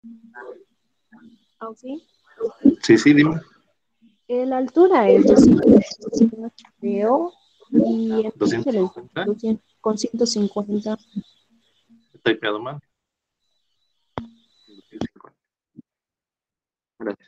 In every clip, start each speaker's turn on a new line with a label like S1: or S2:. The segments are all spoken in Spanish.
S1: ¿Ah, sí?
S2: Sí, sí, dime.
S1: La altura es 250, creo, y el Excel es
S2: 250.
S1: 200 con 150.
S2: Está typeado mal. 250. Gracias.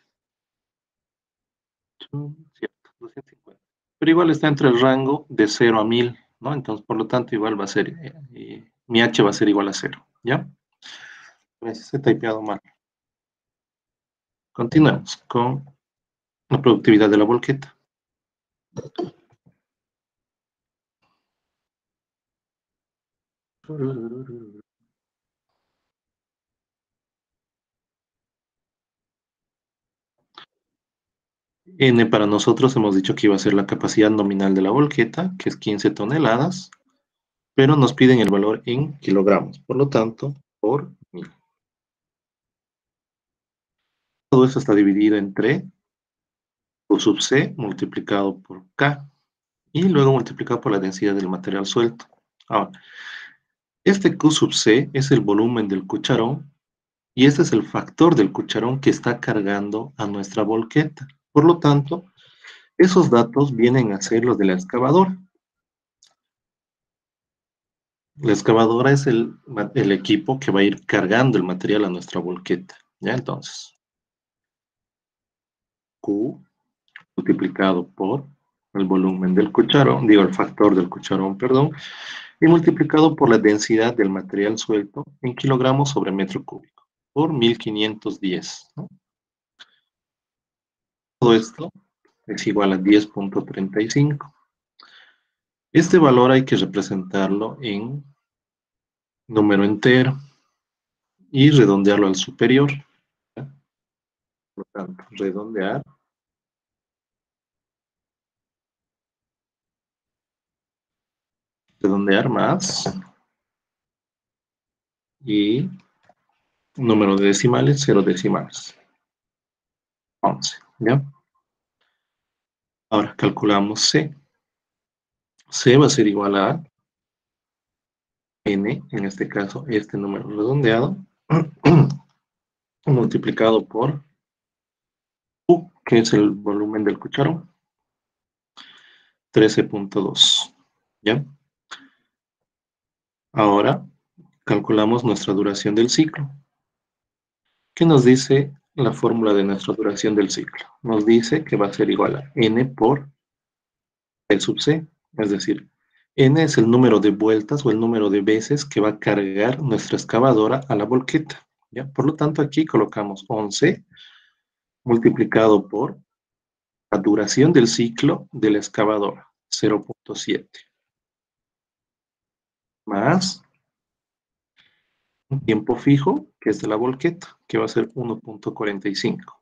S2: Cierto, 250. Pero igual está entre el rango de 0 a 1000, ¿no? Entonces, por lo tanto, igual va a ser, mi H va a ser igual a 0, ¿ya? Gracias, he typeado mal. Continuamos con la productividad de la volqueta. N para nosotros hemos dicho que iba a ser la capacidad nominal de la volqueta, que es 15 toneladas, pero nos piden el valor en kilogramos, por lo tanto, por 1000. Todo eso está dividido entre Q sub C multiplicado por K y luego multiplicado por la densidad del material suelto. Ahora, este Q sub C es el volumen del cucharón y este es el factor del cucharón que está cargando a nuestra volqueta. Por lo tanto, esos datos vienen a ser los de la excavadora. La excavadora es el equipo que va a ir cargando el material a nuestra volqueta. ¿Ya? Entonces, Q multiplicado por el volumen del cucharón, digo el factor del cucharón, perdón, y multiplicado por la densidad del material suelto en kilogramos sobre metro cúbico, por 1510, ¿no? Todo esto es igual a 10.35. Este valor hay que representarlo en número entero y redondearlo al superior. ¿Ya? Por lo tanto, redondear más y número de decimales, 0 decimales. 11, ¿ya? Ahora calculamos C. C va a ser igual a N, en este caso, este número redondeado, multiplicado por U, que es el volumen del cucharón, 13.2, ¿ya? Ahora calculamos nuestra duración del ciclo. ¿Qué nos dice la fórmula de nuestra duración del ciclo? Nos dice que va a ser igual a N por T sub C, es decir, N es el número de vueltas o el número de veces que va a cargar nuestra excavadora a la volqueta, ¿ya? Por lo tanto, aquí colocamos 11 multiplicado por la duración del ciclo de la excavadora, 0.7, más un tiempo fijo, que es de la volqueta, que va a ser 1.45,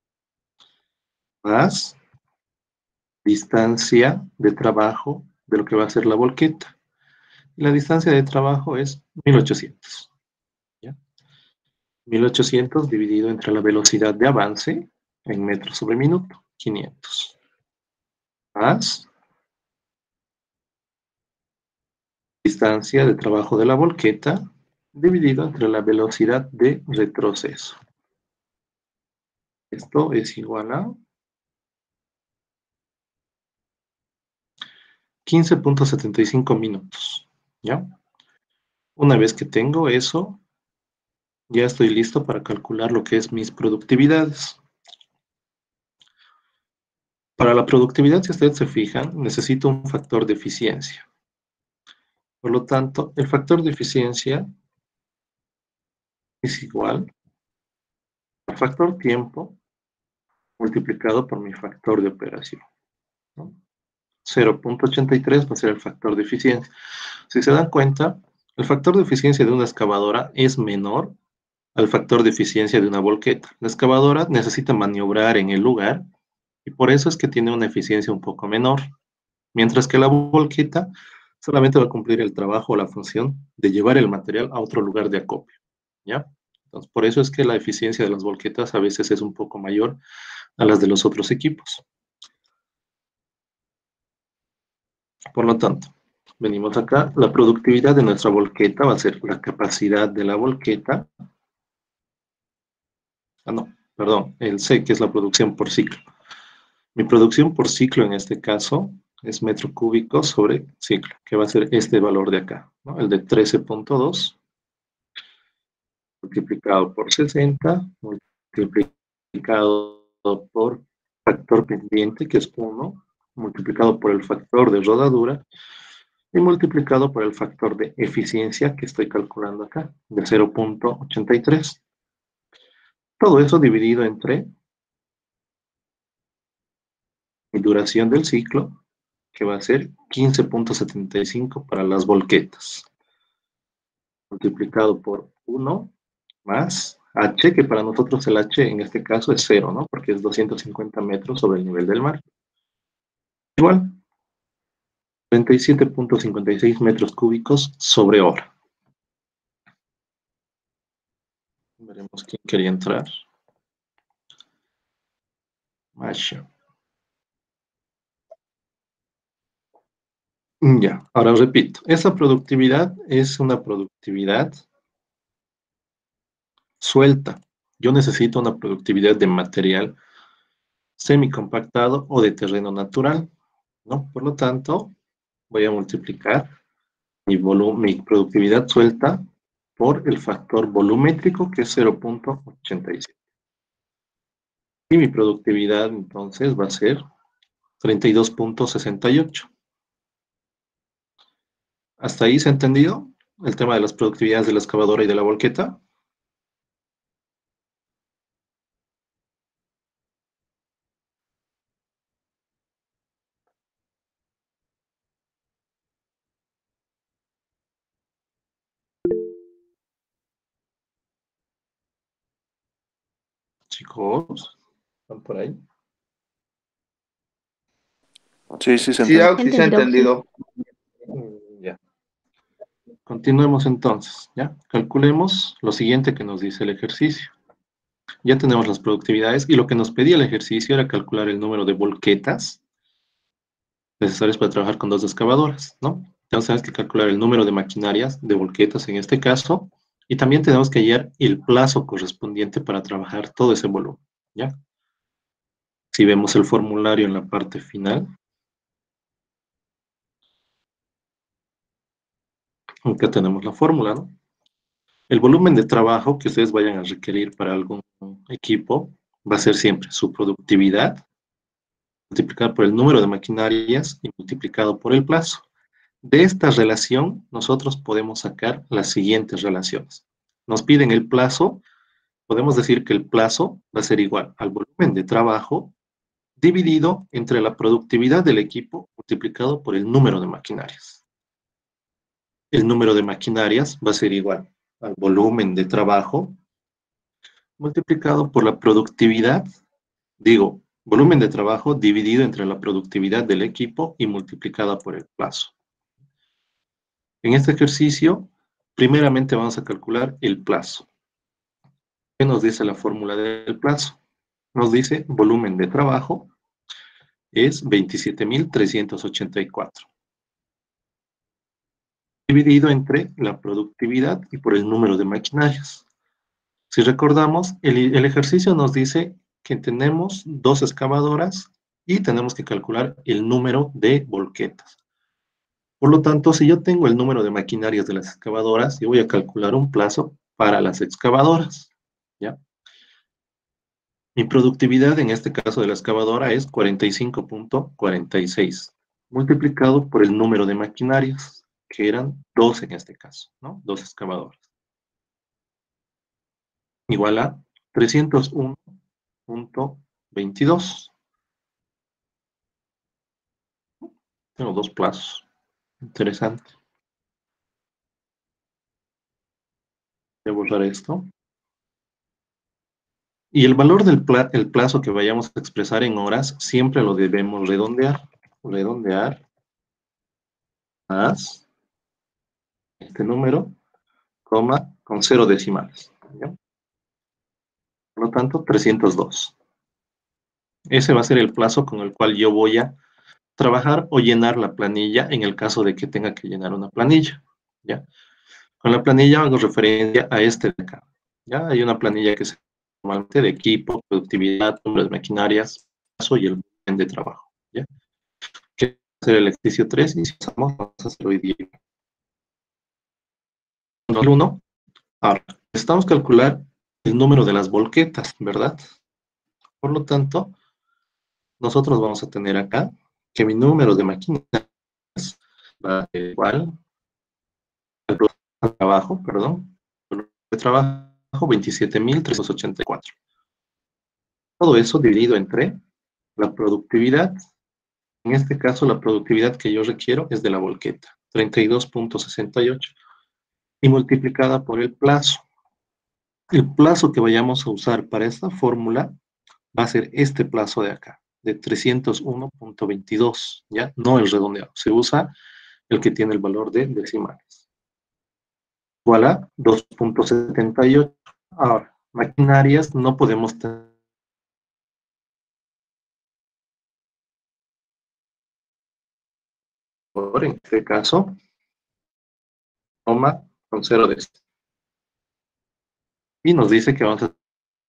S2: más distancia de trabajo de lo que va a ser la volqueta. Y la distancia de trabajo es 1800. ¿Ya? 1800 dividido entre la velocidad de avance en metros sobre minuto, 500. Más distancia de trabajo de la volqueta dividido entre la velocidad de retroceso. Esto es igual a 15.75 minutos. ¿Ya? Una vez que tengo eso, ya estoy listo para calcular lo que es mis productividades. Para la productividad, si ustedes se fijan, necesito un factor de eficiencia. Por lo tanto, el factor de eficiencia es igual al factor tiempo multiplicado por mi factor de operación, ¿no? 0.83 va a ser el factor de eficiencia. Si se dan cuenta, el factor de eficiencia de una excavadora es menor al factor de eficiencia de una volqueta. La excavadora necesita maniobrar en el lugar y por eso es que tiene una eficiencia un poco menor, mientras que la volqueta solamente va a cumplir el trabajo o la función de llevar el material a otro lugar de acopio, ¿ya? Entonces, por eso es que la eficiencia de las volquetas a veces es un poco mayor a las de los otros equipos. Por lo tanto, venimos acá, la productividad de nuestra volqueta va a ser la capacidad de la volqueta no, perdón, el C, que es la producción por ciclo. Mi producción por ciclo en este caso es metro cúbico sobre ciclo, que va a ser este valor de acá, ¿no? El de 13.2 multiplicado por 60, multiplicado por factor pendiente, que es 1, multiplicado por el factor de rodadura y multiplicado por el factor de eficiencia que estoy calculando acá, de 0.83. Todo eso dividido entre mi duración del ciclo, que va a ser 15.75 para las volquetas, multiplicado por 1 más H, que para nosotros el H en este caso es 0, ¿no? Porque es 250 metros sobre el nivel del mar. Igual, 37.56 metros cúbicos sobre hora. Veremos quién quería entrar. Masha. Ya, ahora repito, esa productividad es una productividad suelta. Yo necesito una productividad de material semicompactado o de terreno natural, ¿no? Por lo tanto, voy a multiplicar mi productividad suelta por el factor volumétrico, que es 0.87. Y mi productividad, entonces, va a ser 32.68. ¿Hasta ahí se ha entendido el tema de las productividades de la excavadora y de la volqueta? Chicos, ¿están por ahí?
S3: Sí, sí, se
S4: Sí,
S3: entiende.
S4: Auxi, se ha entendido.
S2: Ya. Continuemos entonces, ¿ya? Calculemos lo siguiente que nos dice el ejercicio. Ya tenemos las productividades y lo que nos pedía el ejercicio era calcular el número de volquetas necesarias para trabajar con dos excavadoras, ¿no? Tenemos que calcular el número de maquinarias, de volquetas en este caso, y también tenemos que hallar el plazo correspondiente para trabajar todo ese volumen, ¿ya? Si vemos el formulario en la parte final, acá tenemos la fórmula, ¿no? El volumen de trabajo que ustedes vayan a requerir para algún equipo va a ser siempre su productividad multiplicado por el número de maquinarias y multiplicado por el plazo. De esta relación, nosotros podemos sacar las siguientes relaciones. Nos piden el plazo, podemos decir que el plazo va a ser igual al volumen de trabajo dividido entre la productividad del equipo multiplicado por el número de maquinarias. El número de maquinarias va a ser igual al volumen de trabajo multiplicado por la productividad, digo, volumen de trabajo dividido entre la productividad del equipo y multiplicada por el plazo. En este ejercicio, primeramente vamos a calcular el plazo. ¿Qué nos dice la fórmula del plazo? Nos dice volumen de trabajo es 27.384. Dividido entre la productividad y por el número de maquinarias. Si recordamos, el ejercicio nos dice que tenemos dos excavadoras y tenemos que calcular el número de volquetas. Por lo tanto, si yo tengo el número de maquinarias de las excavadoras, yo voy a calcular un plazo para las excavadoras, ¿ya? Mi productividad en este caso de la excavadora es 45.46, multiplicado por el número de maquinarias, que eran 2 en este caso, ¿no? 2 excavadoras. Igual a 301.22. Tengo dos plazos. Interesante. Voy a borrar esto. Y el valor del plazo que vayamos a expresar en horas siempre lo debemos redondear. Redondear más este número, coma, con 0 decimales. ¿Ya? Por lo tanto, 302. Ese va a ser el plazo con el cual yo voy a trabajar o llenar la planilla en el caso de que tenga que llenar una planilla. ¿Ya? Con la planilla hago referencia a este de acá. ¿Ya? Hay una planilla que se normalmente de equipo, productividad, número de maquinarias, plazo y el volumen de trabajo. ¿Ya? Que va a ser el ejercicio 3 y si usamos, vamos a hacer hoy día. El 1. Ahora, necesitamos calcular el número de las volquetas, ¿verdad? Por lo tanto, nosotros vamos a tener acá que mi número de maquinarias va a ser igual al trabajo, perdón, de trabajo 27.384. Todo eso dividido entre la productividad. En este caso, la productividad que yo requiero es de la volqueta, 32.68, y multiplicada por el plazo. El plazo que vayamos a usar para esta fórmula va a ser este plazo de acá, de 301.22, ¿ya? No el redondeado, se usa el que tiene el valor de decimales. Igual a 2.78. Ahora, maquinarias no podemos tener. En este caso, toma con 0 de este. Y nos dice que vamos a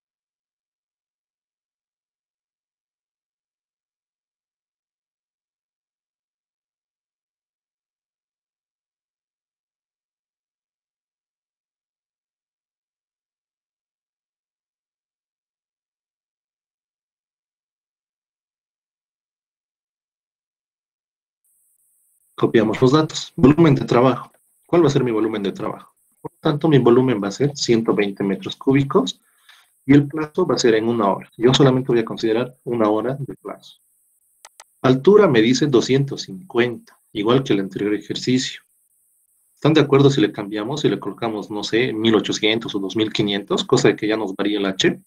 S2: copiamos los datos. Volumen de trabajo. ¿Cuál va a ser mi volumen de trabajo? Por lo tanto, mi volumen va a ser 120 metros cúbicos y el plazo va a ser en 1 hora. Yo solamente voy a considerar 1 hora de plazo. Altura me dice 250, igual que el anterior ejercicio. ¿Están de acuerdo si le cambiamos, si le colocamos, no sé, 1800 o 2500, cosa de que ya nos varía el H?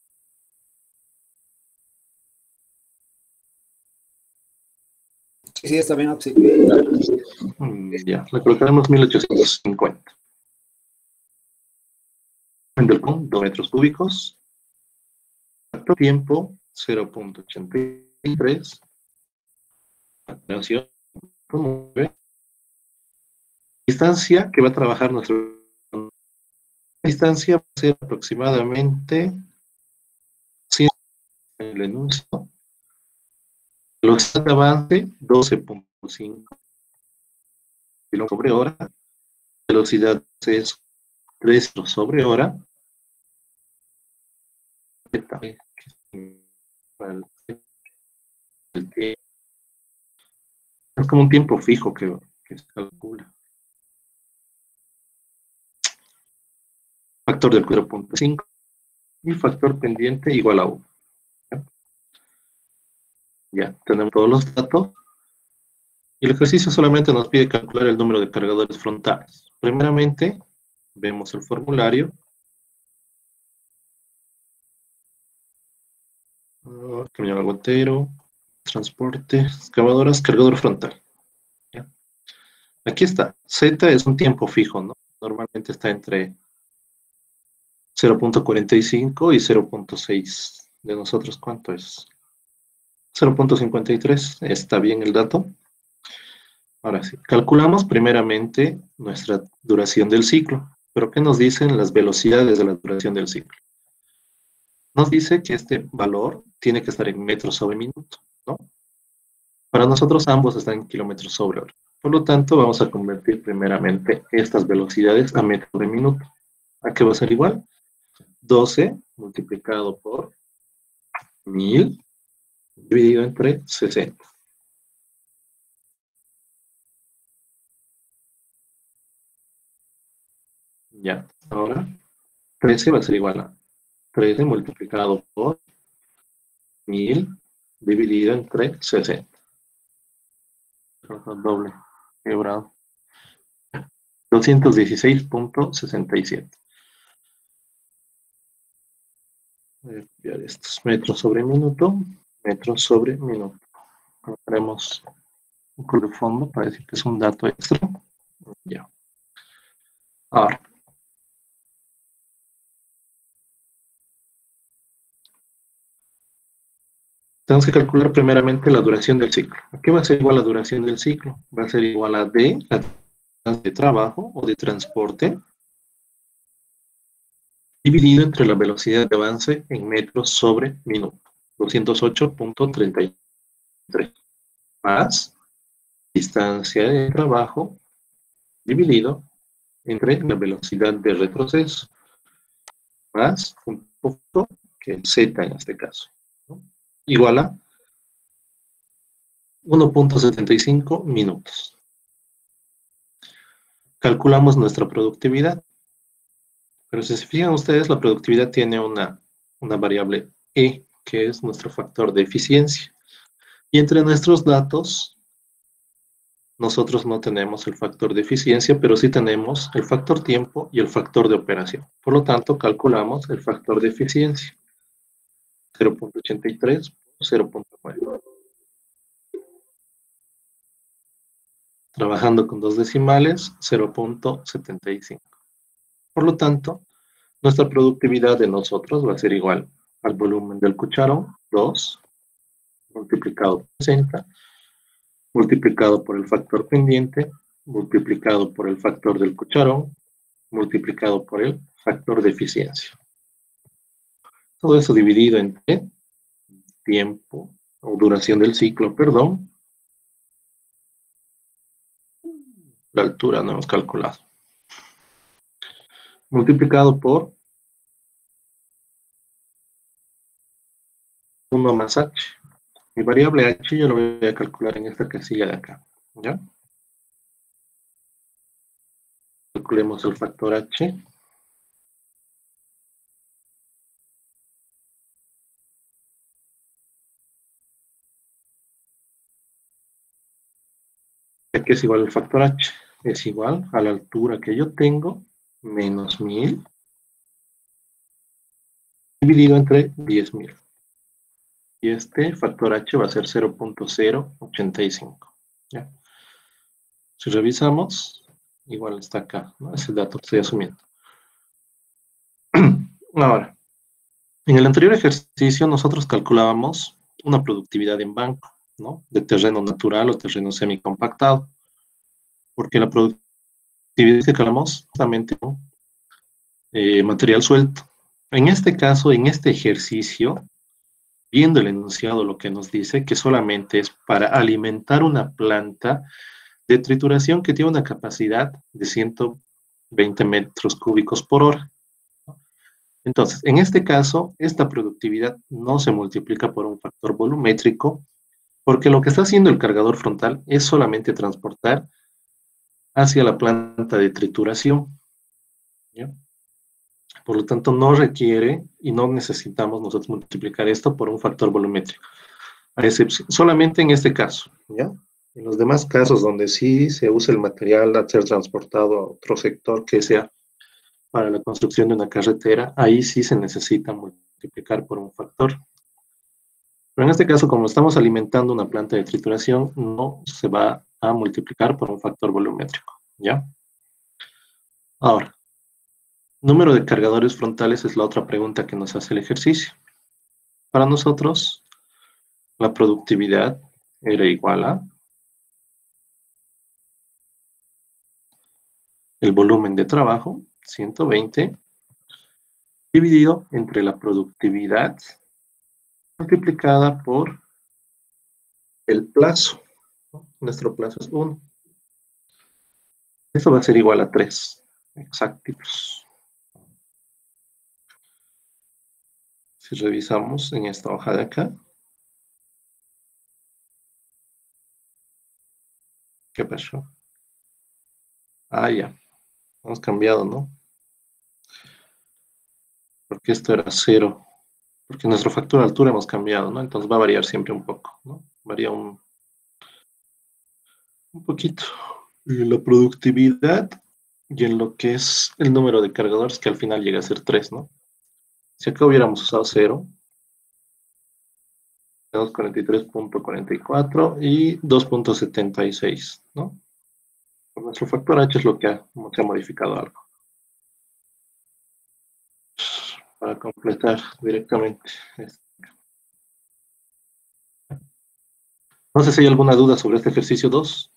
S3: Sí, está bien, sí.
S2: Ya, le colocaremos 1850. Del con 2 metros cúbicos. Factor tiempo 0.83. Atención. Distancia que va a trabajar nuestra distancia va a ser aproximadamente 100 en el enuncio. Velocidad de avance 12.5 kilómetros sobre hora. Velocidad es 3 sobre hora. Es como un tiempo fijo que se calcula. Factor del 4.5 y factor pendiente igual a 1. Ya, tenemos todos los datos. Y el ejercicio solamente nos pide calcular el número de cargadores frontales. Primeramente, vemos el formulario. Camión aguantero, transporte, excavadoras, cargador frontal. ¿Ya? Aquí está. Z es un tiempo fijo, ¿no? Normalmente está entre 0.45 y 0.6. ¿De nosotros cuánto es? 0.53. ¿Está bien el dato? Ahora sí. Calculamos primeramente nuestra duración del ciclo. ¿Pero qué nos dicen las velocidades de la duración del ciclo? Nos dice que este valor tiene que estar en metros sobre minuto, ¿no? Para nosotros ambos están en kilómetros sobre hora. Por lo tanto, vamos a convertir primeramente estas velocidades a metros sobre minuto. ¿A qué va a ser igual? 12 multiplicado por 1000 dividido entre 60. Ya, ahora 13 va a ser igual a 13 multiplicado por 1000 dividido entre 60. Doble, quebrado. 216.67. Voy a copiar estos metros sobre minuto, metros sobre minuto. Colocaremos un color de fondo para decir que es un dato extra. Ya. Ahora. Tenemos que calcular primeramente la duración del ciclo. ¿A qué va a ser igual la duración del ciclo? Va a ser igual a D, la distancia de trabajo o de transporte, dividido entre la velocidad de avance en metros sobre minuto, 208.33, más distancia de trabajo dividido entre la velocidad de retroceso, más un punto que es z en este caso, ¿no? Igual a 1.75 minutos. Calculamos nuestra productividad. Pero si se fijan ustedes, la productividad tiene una variable E, que es nuestro factor de eficiencia. Y entre nuestros datos, nosotros no tenemos el factor de eficiencia, pero sí tenemos el factor tiempo y el factor de operación. Por lo tanto, calculamos el factor de eficiencia. 0.83 por 0.9. Trabajando con dos decimales, 0.75. Por lo tanto, nuestra productividad de nosotros va a ser igual al volumen del cucharón, 2, multiplicado por 60, multiplicado por el factor pendiente, multiplicado por el factor del cucharón, multiplicado por el factor de eficiencia. Todo eso dividido entre tiempo o duración del ciclo, perdón. La altura no hemos calculado. Multiplicado por 1 más h. Mi variable h yo lo voy a calcular en esta casilla de acá. ¿Ya? Calculemos el factor h. Aquí es igual al factor h. Es igual a la altura que yo tengo menos 1000 dividido entre 10.000. Y este factor h va a ser 0.085. ¿Ya? Si revisamos, igual está acá, ¿no? Ese dato que estoy asumiendo. Ahora, en el anterior ejercicio nosotros calculábamos una productividad en banco, ¿no? De terreno natural o terreno semicompactado. Porque la productividad que calculamos justamente, ¿no? Material suelto. En este caso, en este ejercicio, viendo el enunciado, lo que nos dice que solamente es para alimentar una planta de trituración que tiene una capacidad de 120 metros cúbicos por hora. Entonces, en este caso, esta productividad no se multiplica por un factor volumétrico, porque lo que está haciendo el cargador frontal es solamente transportar hacia la planta de trituración, ¿ya? Por lo tanto, no requiere y no necesitamos nosotros multiplicar esto por un factor volumétrico, a excepción, solamente en este caso, ¿ya? En los demás casos donde sí se usa el material a ser transportado a otro sector que sea para la construcción de una carretera, ahí sí se necesita multiplicar por un factor. Pero en este caso, como estamos alimentando una planta de trituración, no se va a multiplicar por un factor volumétrico, ¿ya? Ahora, número de cargadores frontales es la otra pregunta que nos hace el ejercicio. Para nosotros, la productividad era igual a el volumen de trabajo, 120, dividido entre la productividad multiplicada por el plazo, ¿no? Nuestro plazo es 1. Eso va a ser igual a 3, exactitos. Si revisamos en esta hoja de acá, ¿qué pasó? Ah, ya, hemos cambiado, ¿no? Porque esto era 0, porque nuestro factor de altura hemos cambiado, ¿no? Entonces va a variar siempre un poco, ¿no? Varía un poquito. Y la productividad y en lo que es el número de cargadores, que al final llega a ser 3, ¿no? Si acá hubiéramos usado 0, tenemos 43.44 y 2.76, ¿no? Por nuestro factor h es lo que se ha modificado algo. Para completar directamente. No sé si hay alguna duda sobre este ejercicio 2.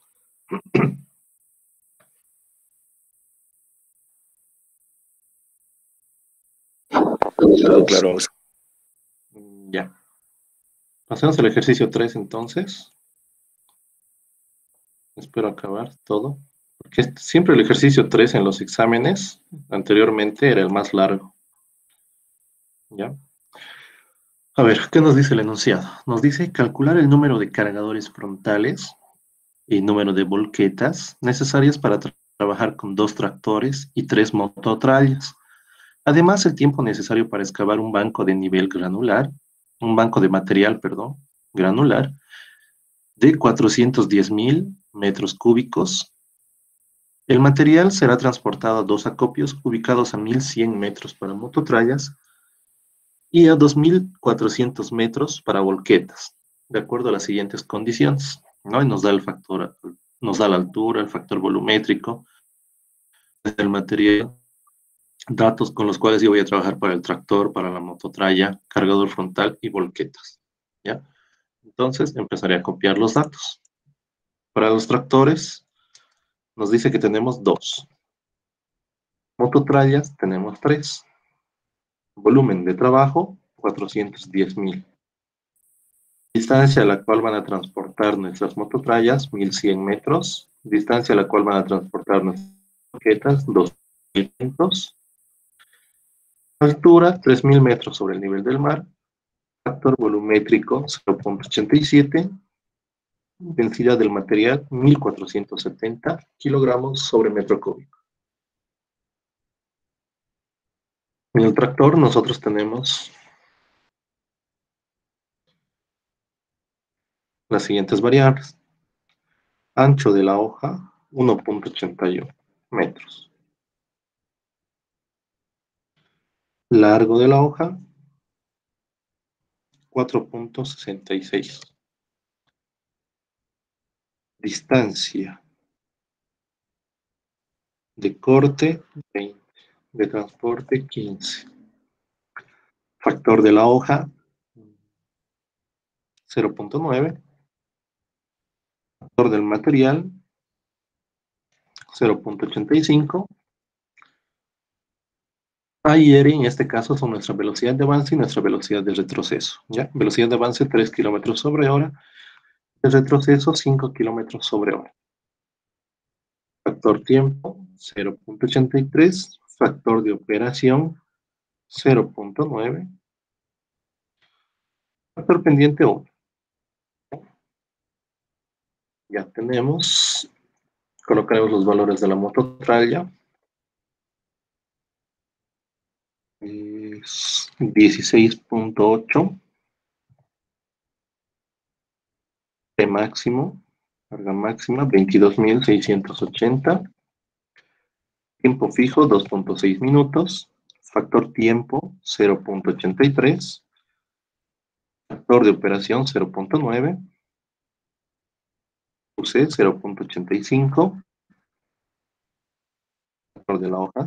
S3: Claro, claro.
S2: Ya. Pasemos al ejercicio 3 entonces. Espero acabar todo. Porque siempre el ejercicio 3 en los exámenes anteriormente era el más largo. ¿Ya? A ver, ¿qué nos dice el enunciado? Nos dice calcular el número de cargadores frontales y número de volquetas necesarias para trabajar con 2 tractores y 3 mototrallas. Además, el tiempo necesario para excavar un banco de nivel granular, un banco de material, perdón, granular, de 410.000 metros cúbicos. El material será transportado a 2 acopios ubicados a 1.100 metros para mototrallas y a 2.400 metros para volquetas, de acuerdo a las siguientes condiciones, ¿no? Y nos da el factor, nos da la altura, el factor volumétrico del material, datos con los cuales yo voy a trabajar para el tractor, para la mototralla, cargador frontal y volquetas, ¿ya? Entonces empezaré a copiar los datos. Para los tractores nos dice que tenemos 2. Mototrallas tenemos 3. Volumen de trabajo 410.000. Distancia a la cual van a transportar nuestras mototrallas 1.100 metros. Distancia a la cual van a transportar nuestras volquetas 2.500. Altura 3.000 metros sobre el nivel del mar. Factor volumétrico 0.87. Densidad del material 1.470 kilogramos sobre metro cúbico. En el tractor nosotros tenemos las siguientes variables. Ancho de la hoja 1.81 metros. Largo de la hoja 4.66. Distancia de corte 20. De transporte 15. Factor de la hoja 0.9. Factor del material 0.85. A y R en este caso son nuestra velocidad de avance y nuestra velocidad de retroceso. ¿Ya? Velocidad de avance 3 km sobre hora. De retroceso 5 km sobre hora. Factor tiempo 0.83. Factor de operación 0.9. Factor pendiente 1. Ya tenemos. Colocaremos los valores de la mototralla. Es 16.8. P máximo. Carga máxima 22.680. Tiempo fijo 2.6 minutos. Factor tiempo 0.83. Factor de operación 0.9. UC 0.85. Factor de la hoja.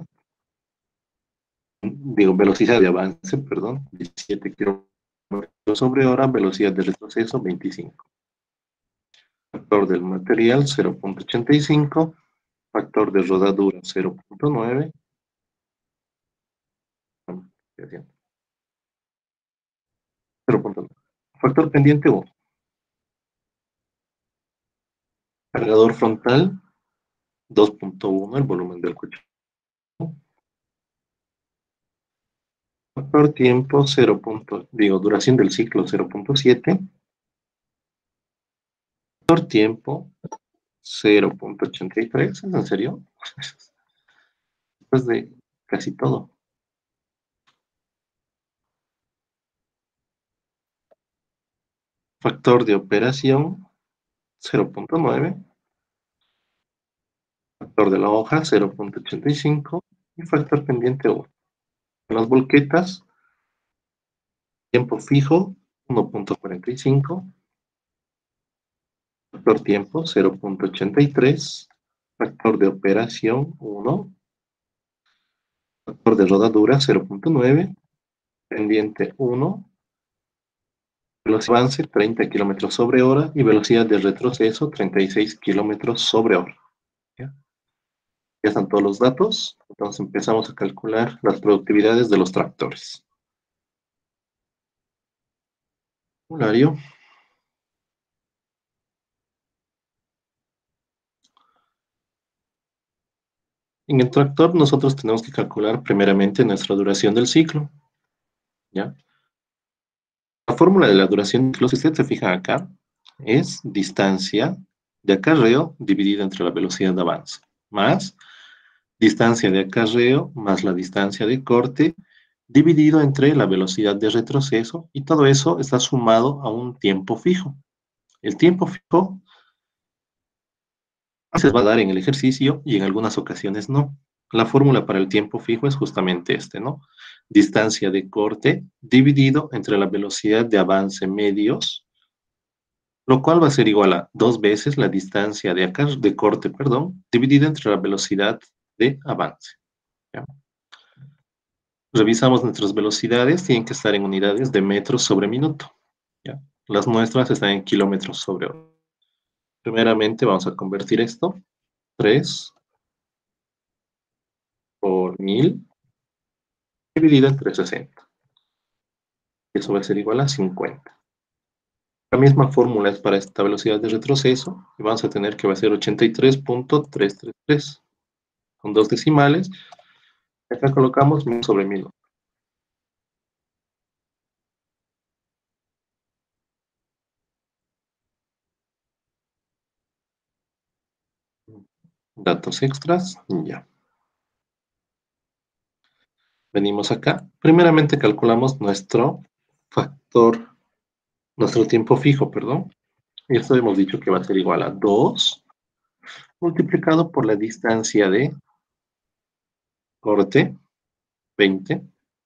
S2: Digo, velocidad de avance, perdón, 17 km sobre hora. Velocidad de retroceso 25. Factor del material 0.85. Factor de rodadura 0.9. Factor pendiente 1. Cargador frontal 2.1, el volumen del coche. Factor tiempo 0. Duración del ciclo 0.7. Factor tiempo 0.83. ¿Es en serio? Después de casi todo. Factor de operación 0.9. Factor de la hoja 0.85 y factor pendiente 1. En las volquetas, tiempo fijo 1.45. Factor tiempo 0.83. Factor de operación 1. Factor de rodadura 0.9. Pendiente 1. Velocidad de avance 30 km sobre hora y velocidad de retroceso 36 km sobre hora. ¿Ya? Ya están todos los datos. Entonces empezamos a calcular las productividades de los tractores. Formulario. En el tractor nosotros tenemos que calcular primeramente nuestra duración del ciclo, ¿ya? La fórmula de la duración del ciclo, si usted se fija acá, es distancia de acarreo dividida entre la velocidad de avance, más distancia de acarreo más la distancia de corte dividido entre la velocidad de retroceso, y todo eso está sumado a un tiempo fijo. El tiempo fijo se va a dar en el ejercicio y en algunas ocasiones no. La fórmula para el tiempo fijo es justamente este, ¿no? Distancia de corte dividido entre la velocidad de avance medios, lo cual va a ser igual a 2 veces la distancia de corte, perdón, dividida entre la velocidad de avance. ¿Ya? Revisamos nuestras velocidades, tienen que estar en unidades de metros sobre minuto. ¿Ya? Las nuestras están en kilómetros sobre hora. Primeramente vamos a convertir esto, 3 por 1000 dividido entre 60. Eso va a ser igual a 50. La misma fórmula es para esta velocidad de retroceso, y vamos a tener que va a ser 83.333. Con dos decimales, acá colocamos 1000 sobre 1000. Datos extras, ya. Venimos acá. Primeramente calculamos nuestro factor, nuestro tiempo fijo, perdón. Y esto hemos dicho que va a ser igual a 2 multiplicado por la distancia de corte, 20.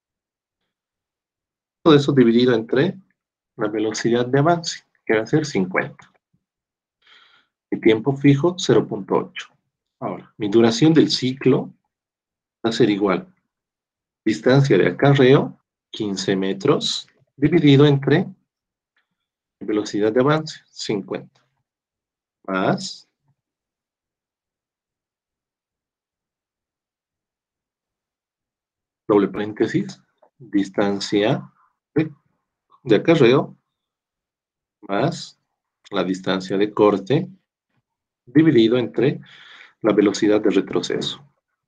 S2: Todo eso dividido entre la velocidad de avance, que va a ser 50. Mi tiempo fijo, 0.8. Ahora, mi duración del ciclo va a ser igual. Distancia de acarreo, 15 metros, dividido entre velocidad de avance, 50. Más doble paréntesis, distancia de acarreo más la distancia de corte dividido entre la velocidad de retroceso,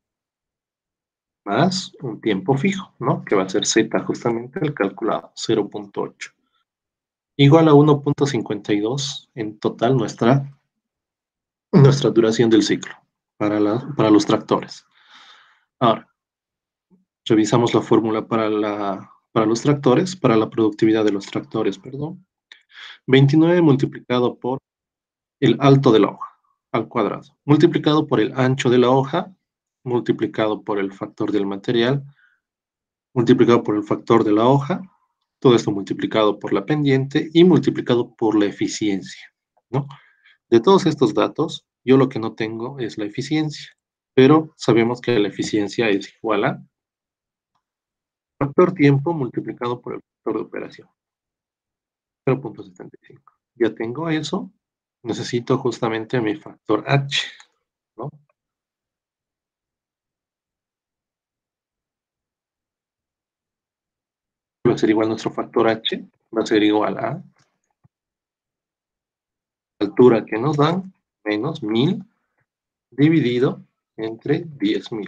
S2: más un tiempo fijo, ¿no? Que va a ser Z justamente el calculado, 0.8. Igual a 1.52 en total nuestra duración del ciclo para los tractores. Ahora, revisamos la fórmula para los tractores, para la productividad de los tractores, perdón. 29 multiplicado por el alto de la hoja al cuadrado, multiplicado por el ancho de la hoja, multiplicado por el factor del material, multiplicado por el factor de la hoja, todo esto multiplicado por la pendiente y multiplicado por la eficiencia, ¿no? De todos estos datos, yo lo que no tengo es la eficiencia, pero sabemos que la eficiencia es igual a factor tiempo multiplicado por el factor de operación, 0.75. Ya tengo eso, necesito justamente mi factor H, ¿no? Va a ser igual nuestro factor H, va a ser igual a la altura que nos dan, menos 1000 dividido entre 10.000.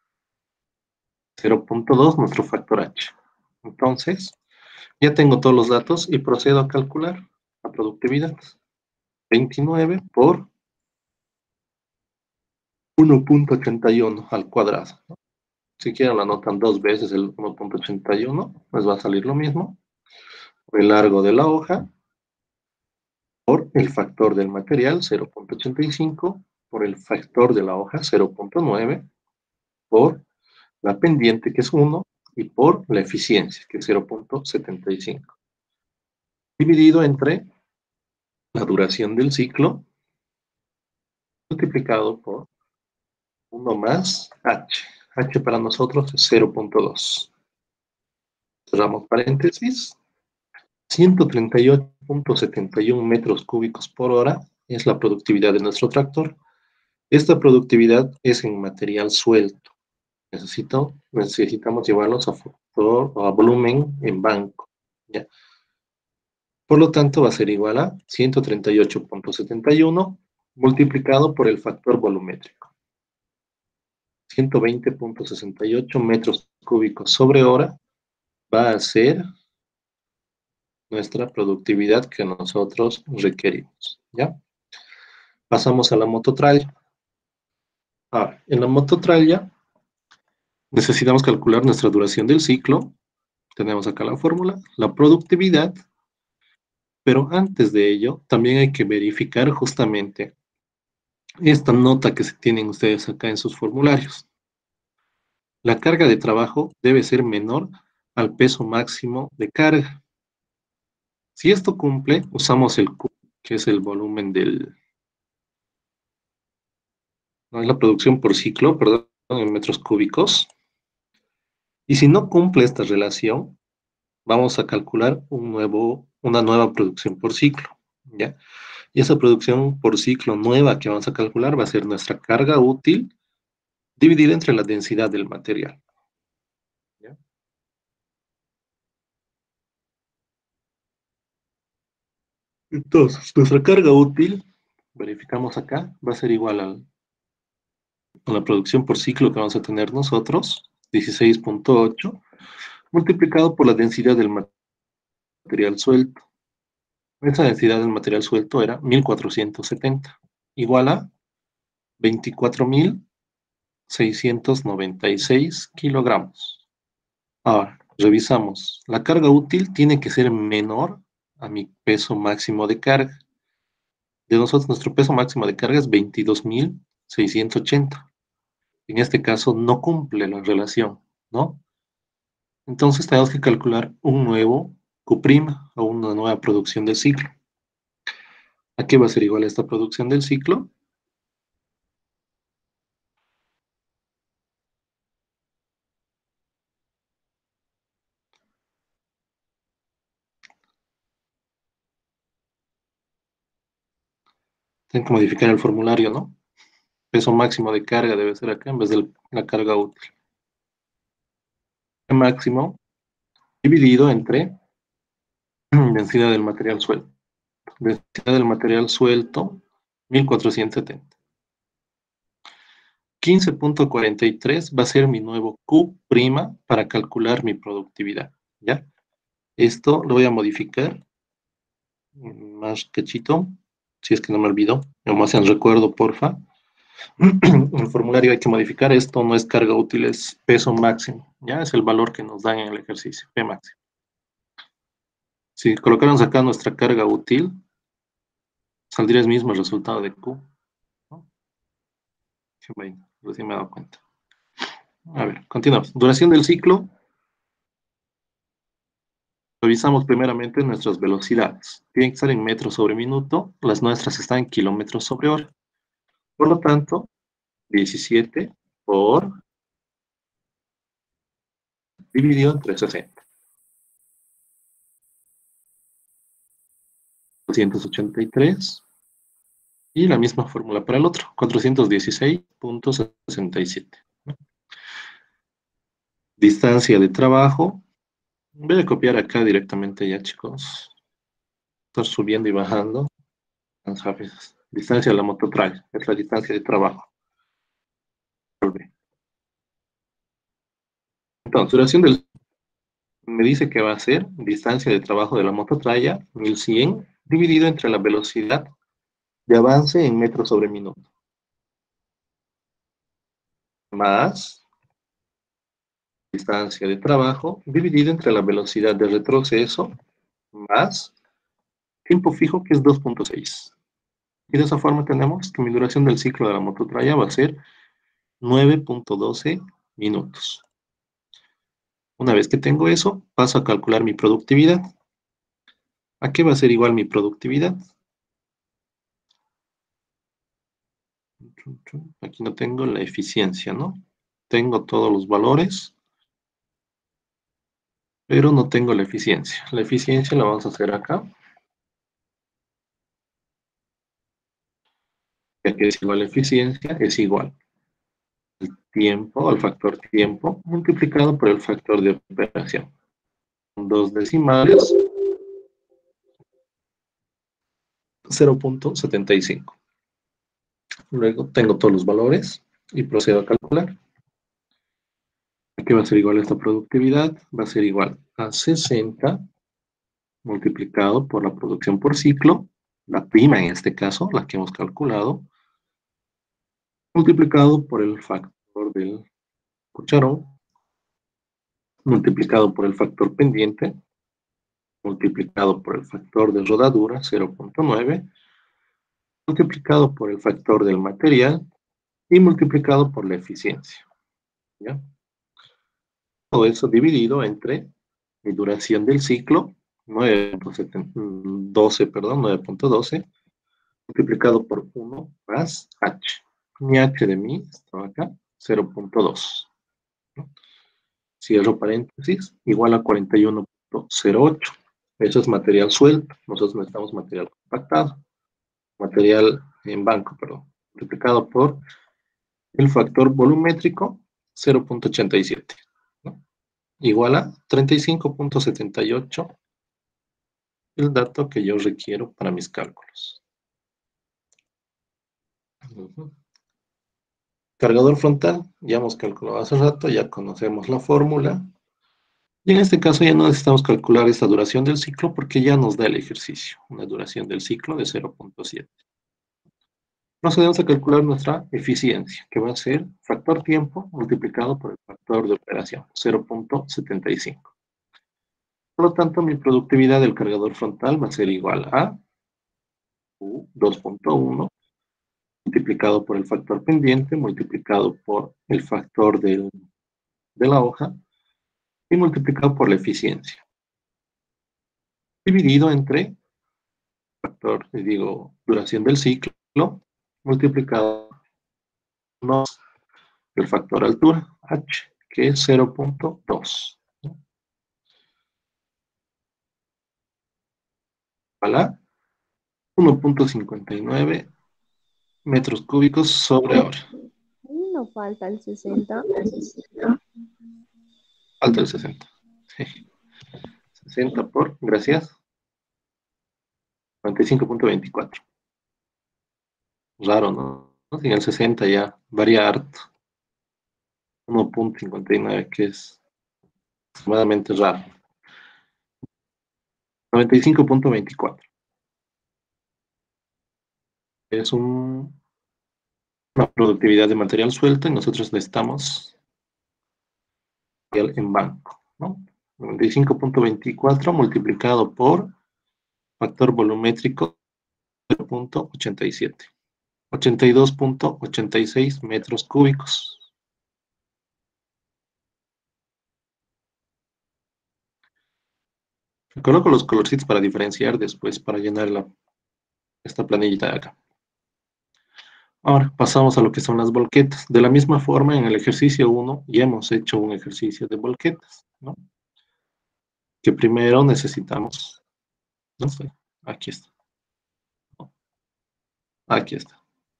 S2: 0.2 nuestro factor H. Entonces, ya tengo todos los datos y procedo a calcular la productividad. 29 por 1.81 al cuadrado. Si quieren lo anotan 2 veces el 1.81, les va a salir lo mismo. El largo de la hoja por el factor del material, 0.85, por el factor de la hoja, 0.9, por la pendiente, que es 1, y por la eficiencia, que es 0.75. Dividido entre la duración del ciclo, multiplicado por 1 más H. H para nosotros es 0.2. Cerramos paréntesis. 138.71 metros cúbicos por hora es la productividad de nuestro tractor. Esta productividad es en material suelto. Necesitamos llevarlos a factor o a volumen en banco. ¿Ya? Por lo tanto, va a ser igual a 138.71 multiplicado por el factor volumétrico. 120.68 metros cúbicos sobre hora va a ser nuestra productividad que nosotros requerimos, ¿ya? Pasamos a la mototralla. Ahora, en la mototralla necesitamos calcular nuestra duración del ciclo. Tenemos acá la fórmula, la productividad, pero antes de ello también hay que verificar justamente esta nota que se tienen ustedes acá en sus formularios. La carga de trabajo debe ser menor al peso máximo de carga. Si esto cumple, usamos el Q, que es el volumen del... No, es la producción por ciclo, perdón, en metros cúbicos. Y si no cumple esta relación, vamos a calcular una nueva producción por ciclo, ¿ya? Y esa producción por ciclo nueva que vamos a calcular va a ser nuestra carga útil dividida entre la densidad del material, ¿ya? Entonces, nuestra carga útil, verificamos acá, va a ser igual a la producción por ciclo que vamos a tener nosotros, 16.8, multiplicado por la densidad del material suelto. Esa densidad del material suelto era 1470, igual a 24.696 kilogramos. Ahora, revisamos. La carga útil tiene que ser menor a mi peso máximo de carga. De nosotros, nuestro peso máximo de carga es 22.680. En este caso, no cumple la relación, ¿no? Entonces, tenemos que calcular un nuevo Q' o una nueva producción del ciclo. ¿A qué va a ser igual esta producción del ciclo? Tengo que modificar el formulario, ¿no? Peso máximo de carga debe ser acá en vez de la carga útil. El máximo dividido entre densidad del material suelto. Densidad del material suelto, 1470. 15.43 va a ser mi nuevo Q' para calcular mi productividad, ¿ya? Esto lo voy a modificar más cachito, si es que no me olvido. No me hacen recuerdo, porfa. El formulario hay que modificar. Esto no es carga útil, es peso máximo, ¿ya? Es el valor que nos dan en el ejercicio, P máximo. Si colocáramos acá nuestra carga útil, saldría el mismo resultado de Q, ¿no? Bueno, recién me he dado cuenta. A ver, continuamos. Duración del ciclo. Revisamos primeramente nuestras velocidades. Tienen que estar en metros sobre minuto. Las nuestras están en kilómetros sobre hora. Por lo tanto, 17 por dividido entre 60. 283. Y la misma fórmula para el otro, 416.67. Distancia de trabajo. Voy a copiar acá directamente ya, chicos. Estar subiendo y bajando. Distancia de la mototralla, es la distancia de trabajo. Entonces, duración del... Me dice que va a ser distancia de trabajo de la mototralla, 1100, dividido entre la velocidad de avance en metros sobre minuto. Más distancia de trabajo, dividido entre la velocidad de retroceso, más tiempo fijo, que es 2.6. Y de esa forma tenemos que mi duración del ciclo de la mototralla va a ser 9.12 minutos. Una vez que tengo eso, paso a calcular mi productividad. ¿A qué va a ser igual mi productividad? Aquí no tengo la eficiencia, ¿no? Tengo todos los valores, pero no tengo la eficiencia. La eficiencia la vamos a hacer acá. Ya que es igual a eficiencia, es igual el tiempo, el factor tiempo, multiplicado por el factor de operación. Dos decimales, 0.75. Luego tengo todos los valores y procedo a calcular. Aquí va a ser igual a esta productividad, va a ser igual a 60 multiplicado por la producción por ciclo, la prima en este caso, la que hemos calculado, multiplicado por el factor del cucharón, multiplicado por el factor pendiente, multiplicado por el factor de rodadura, 0.9, multiplicado por el factor del material y multiplicado por la eficiencia. ¿Ya? Todo eso dividido entre mi duración del ciclo, 9.12, multiplicado por 1 más h. Mi h de mí estaba acá, 0.2. ¿No? Cierro paréntesis, igual a 41.08. Eso es material suelto, nosotros necesitamos material compactado, material en banco, perdón, multiplicado por el factor volumétrico, 0.87, ¿no? Igual a 35.78, el dato que yo requiero para mis cálculos. Cargador frontal, ya hemos calculado hace rato, ya conocemos la fórmula. Y en este caso ya no necesitamos calcular esta duración del ciclo porque ya nos da el ejercicio, una duración del ciclo de 0.7. Procedemos a calcular nuestra eficiencia, que va a ser factor tiempo multiplicado por el factor de operación, 0.75. Por lo tanto, mi productividad del cargador frontal va a ser igual a U 2.1 multiplicado por el factor pendiente, multiplicado por el factor de la hoja y multiplicado por la eficiencia. Dividido entre factor, duración del ciclo, multiplicado por el factor altura, h, que es 0.2. ¿Vale? 1.59 metros cúbicos sobre hora.
S1: No falta el 60.
S2: Falta el 60. 60 por, gracias, 95.24. Raro, ¿no? En el 60 ya varía harto. 1.59, que es extremadamente raro. 95.24. Es una productividad de material suelto y nosotros necesitamos en banco, ¿no? 95.24 multiplicado por factor volumétrico 0.87. 82.86 metros cúbicos. Coloco los colorcitos para diferenciar después, para llenar esta planillita de acá. Ahora pasamos a lo que son las volquetas. De la misma forma, en el ejercicio 1 ya hemos hecho un ejercicio de volquetas, ¿no? Que primero necesitamos, no sé, aquí está. Aquí está.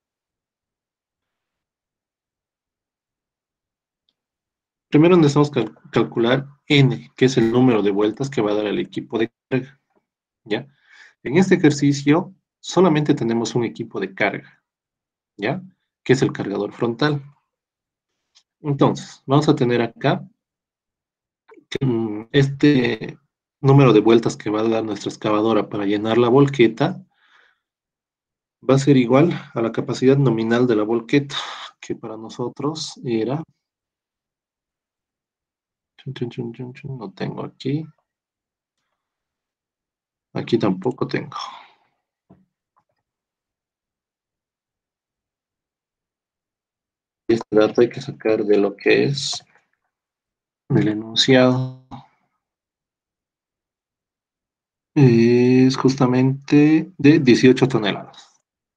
S2: Primero necesitamos calcular n, que es el número de vueltas que va a dar el equipo de carga, ¿ya? En este ejercicio solamente tenemos un equipo de carga, ¿ya? Que es el cargador frontal. Entonces, vamos a tener acá este número de vueltas que va a dar nuestra excavadora para llenar la volqueta va a ser igual a la capacidad nominal de la volqueta, que para nosotros era... No tengo aquí. Aquí tampoco tengo. Este dato hay que sacar de lo que es del enunciado. Es justamente de 18 toneladas.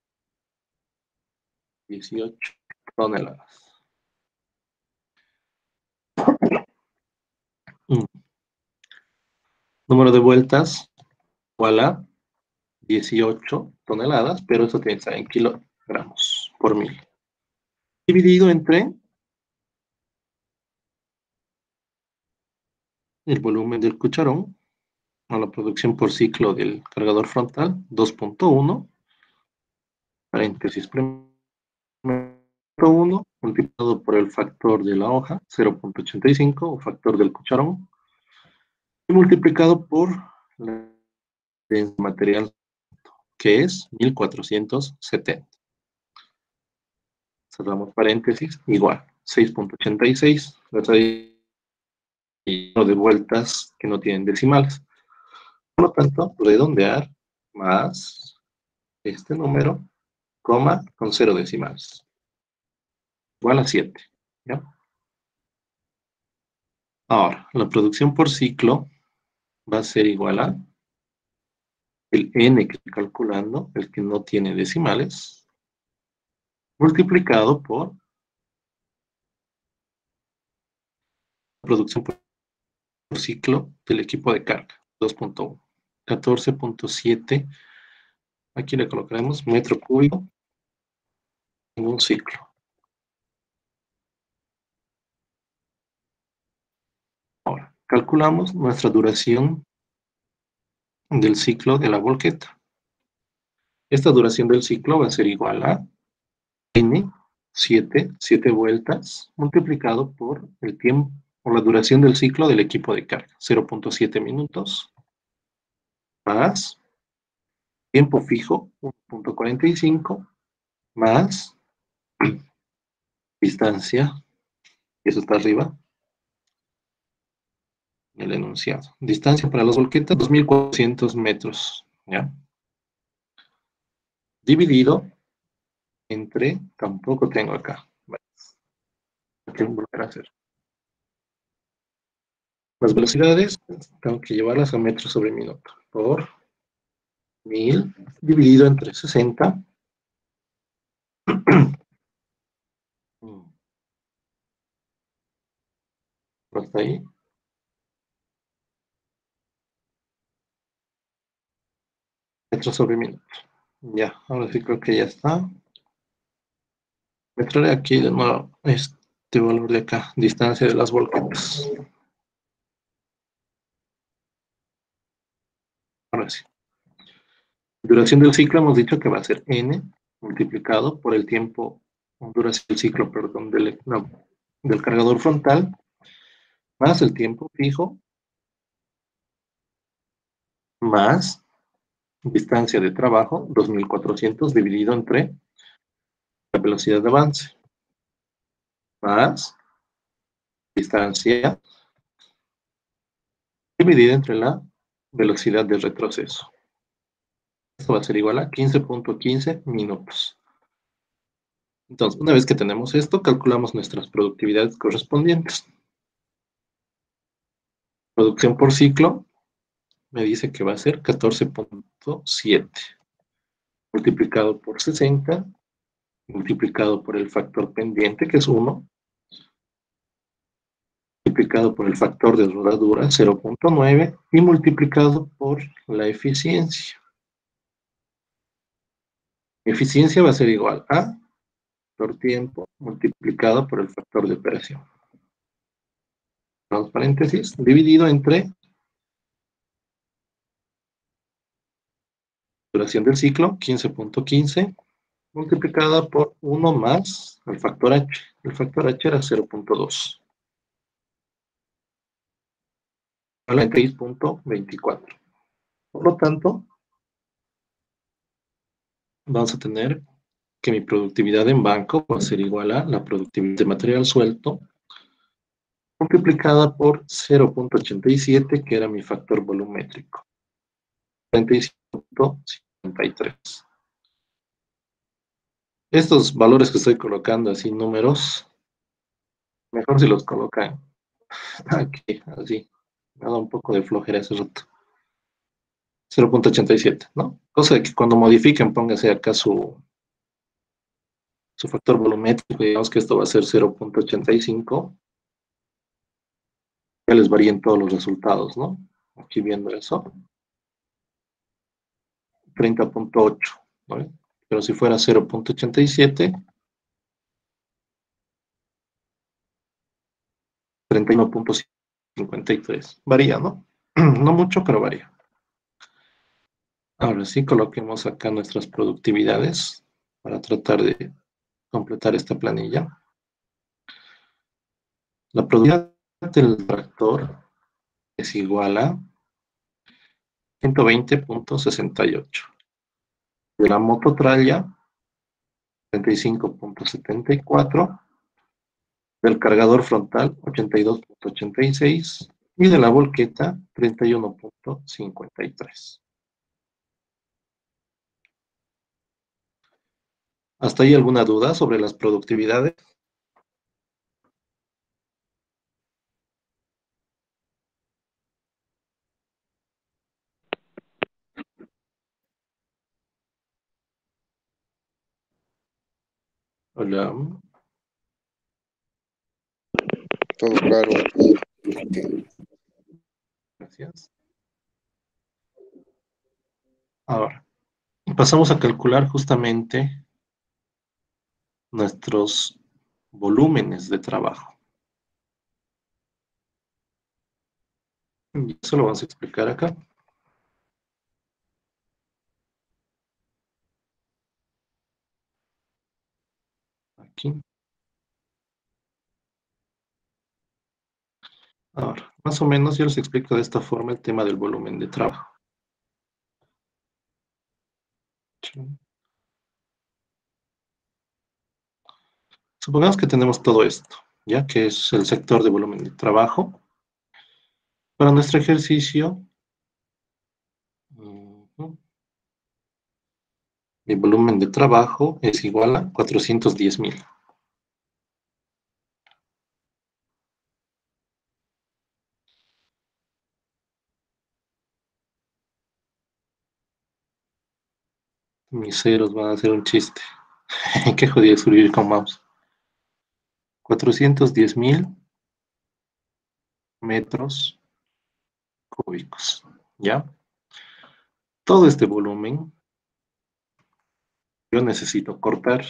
S2: 18 toneladas. Número de vueltas igual a 18 toneladas, pero eso tiene que estar en kilogramos por mil. Dividido entre el volumen del cucharón, a la producción por ciclo del cargador frontal, 2.1, paréntesis, primero 1 multiplicado por el factor de la hoja, 0.85, o factor del cucharón, y multiplicado por la densidad material, que es 1470. Cerramos paréntesis, igual, 6.86, la tradición de vueltas que no tienen decimales. Por lo tanto, redondear más este número, coma, con 0 decimales. Igual a 7. ¿Ya? Ahora, la producción por ciclo va a ser igual a el n que estoy calculando, el que no tiene decimales, multiplicado por la producción por ciclo del equipo de carga, 2.1. 14.7, aquí le colocaremos metro cúbico en un ciclo. Ahora, calculamos nuestra duración del ciclo de la volqueta. Esta duración del ciclo va a ser igual a n, 7 vueltas, multiplicado por el tiempo, por la duración del ciclo del equipo de carga, 0.7 minutos, más tiempo fijo, 1.45, más distancia, y eso está arriba, el enunciado. Distancia para las volquetas, 2.400 metros, ¿ya? Dividido entre, tampoco tengo acá, hay que volver a hacer. Las velocidades, tengo que llevarlas a metros sobre minuto, por 1000, dividido entre 60, hasta ahí, metros sobre minuto. Ya, ahora sí creo que ya está. Me traeré aquí de nuevo este valor de acá, distancia de las volquetas. Ahora sí. Duración del ciclo hemos dicho que va a ser n multiplicado por el tiempo, duración del ciclo, perdón, del cargador frontal, más el tiempo fijo, más distancia de trabajo, 2400 dividido entre la velocidad de avance, más distancia dividida entre la velocidad de retroceso. Esto va a ser igual a 15.15 minutos. Entonces, una vez que tenemos esto, calculamos nuestras productividades correspondientes. Producción por ciclo me dice que va a ser 14.7 multiplicado por 60, multiplicado por el factor pendiente, que es 1, multiplicado por el factor de rodadura, 0.9, y multiplicado por la eficiencia. Eficiencia va a ser igual a factor tiempo multiplicado por el factor de operación. Los paréntesis, dividido entre duración del ciclo, 15.15, multiplicada por 1 más el factor H. El factor H era 0.2. 6.24. Por lo tanto, vamos a tener que mi productividad en banco va a ser igual a la productividad de material suelto multiplicada por 0.87, que era mi factor volumétrico. 35.53. Estos valores que estoy colocando así, números, mejor si los colocan aquí, así. Me ha dado un poco de flojera ese rato. 0.87, ¿no? Cosa de que cuando modifiquen, póngase acá su factor volumétrico, digamos que esto va a ser 0.85. Ya les varían todos los resultados, ¿no? Aquí viendo eso. 30.8, ¿no? Pero si fuera 0.87, 31.53. Varía, ¿no? No mucho, pero varía. Ahora sí, coloquemos acá nuestras productividades para tratar de completar esta planilla. La productividad del tractor es igual a 120.68. De la mototralla, 35.74. Del cargador frontal, 82.86. Y de la volqueta, 31.53. ¿Hasta ahí alguna duda sobre las productividades? Hola.
S3: Todo claro.
S2: Gracias. Ahora, pasamos a calcular justamente nuestros volúmenes de trabajo. Y eso lo vamos a explicar acá. Aquí. Ahora, más o menos yo les explico de esta forma el tema del volumen de trabajo. Supongamos que tenemos todo esto, ya que es el sector de volumen de trabajo. Para nuestro ejercicio, mi volumen de trabajo es igual a 410.000. Mis ceros van a ser un chiste. Qué jodido escribir con mouse. 410.000 metros cúbicos, ¿ya? Todo este volumen yo necesito cortar.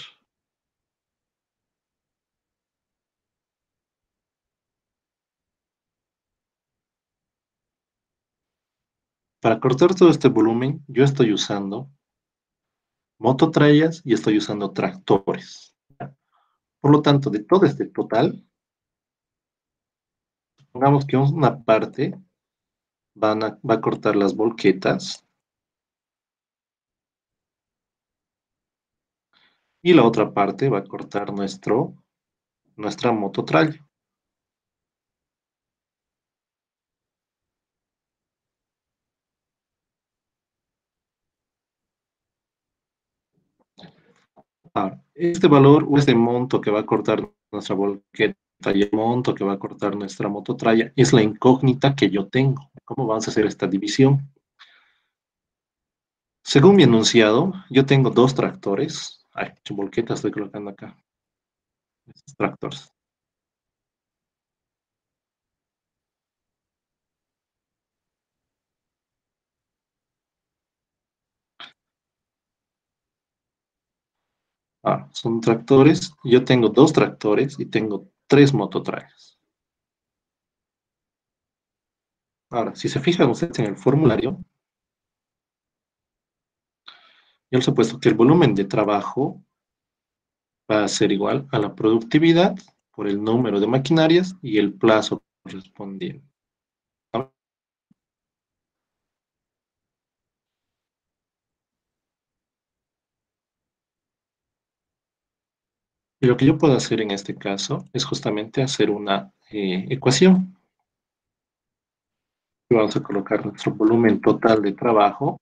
S2: Para cortar todo este volumen, yo estoy usando mototrallas y estoy usando tractores. Por lo tanto, de todo este total, pongamos que una parte va a cortar las volquetas y la otra parte va a cortar nuestra mototralla. Ahora, este valor o este monto que va a cortar nuestra volqueta y el monto que va a cortar nuestra mototralla es la incógnita que yo tengo. ¿Cómo vamos a hacer esta división? Según mi enunciado, yo tengo dos tractores. Ay, volqueta estoy colocando acá. Estos tractores. Son tractores. Yo tengo dos tractores y tengo tres mototrallas. Ahora, si se fijan ustedes en el formulario, yo les he puesto que el volumen de trabajo va a ser igual a la productividad por el número de maquinarias y el plazo correspondiente. Y lo que yo puedo hacer en este caso es justamente hacer una ecuación. Vamos a colocar nuestro volumen total de trabajo.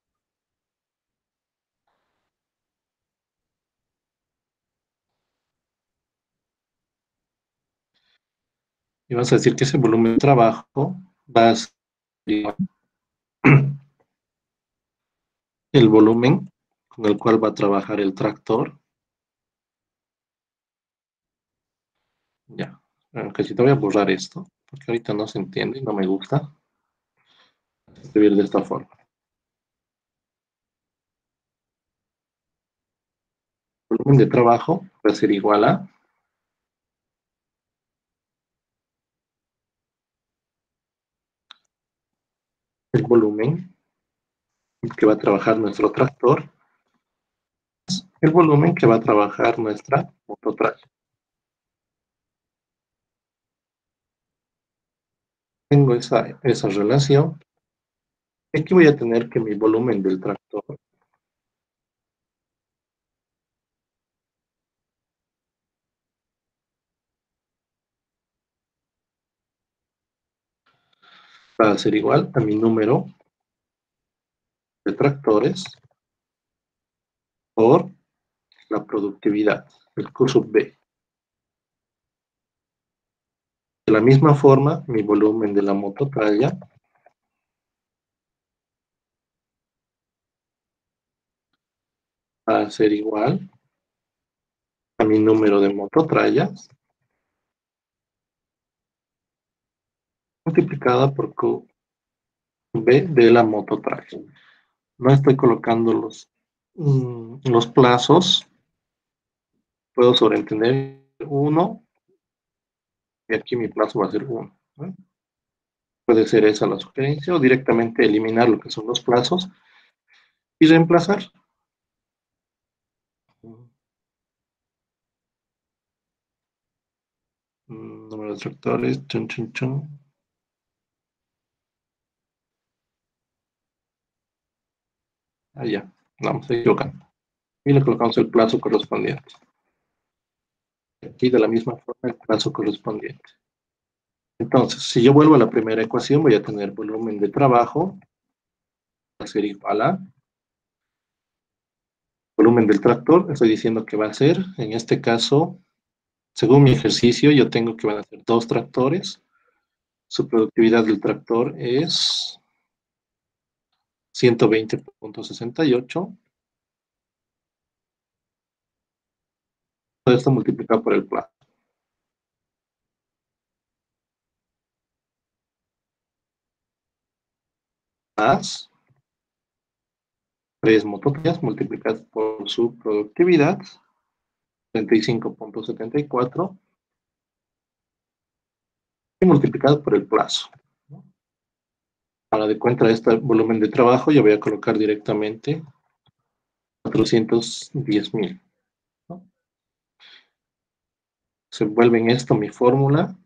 S2: Y vamos a decir que ese volumen de trabajo va a ser el volumen con el cual va a trabajar el tractor. Ya, casi te voy a borrar esto, porque ahorita no se entiende y no me gusta escribir de esta forma. El volumen de trabajo va a ser igual a el volumen que va a trabajar nuestro tractor el volumen que va a trabajar nuestra mototrail. Tengo esa relación. Aquí voy a tener que mi volumen del tractor va a ser igual a mi número de tractores por la productividad, el Q sub B. De la misma forma, mi volumen de la mototralla va a ser igual a mi número de mototrallas multiplicada por QB de la mototralla. No estoy colocando los plazos, puedo sobreentender 1 y aquí mi plazo va a ser 1. ¿No? Puede ser esa la sugerencia o directamente eliminar lo que son los plazos y reemplazar. Número de tractores, chun, chun, chun. Ya, vamos a ir equivocando. Y le colocamos el plazo correspondiente. Aquí de la misma forma el plazo correspondiente. Entonces, si yo vuelvo a la primera ecuación, voy a tener volumen de trabajo, va a ser igual a volumen del tractor. Estoy diciendo que va a ser, en este caso, según mi ejercicio, yo tengo que van a ser 2 tractores. Su productividad del tractor es 120.68. Todo esto multiplicado por el plazo. Más 3 mototrallas multiplicadas por su productividad, 35.74, y multiplicado por el plazo. Para de cuenta de este volumen de trabajo, yo voy a colocar directamente 410.000. ¿No? Se vuelve en esto mi fórmula.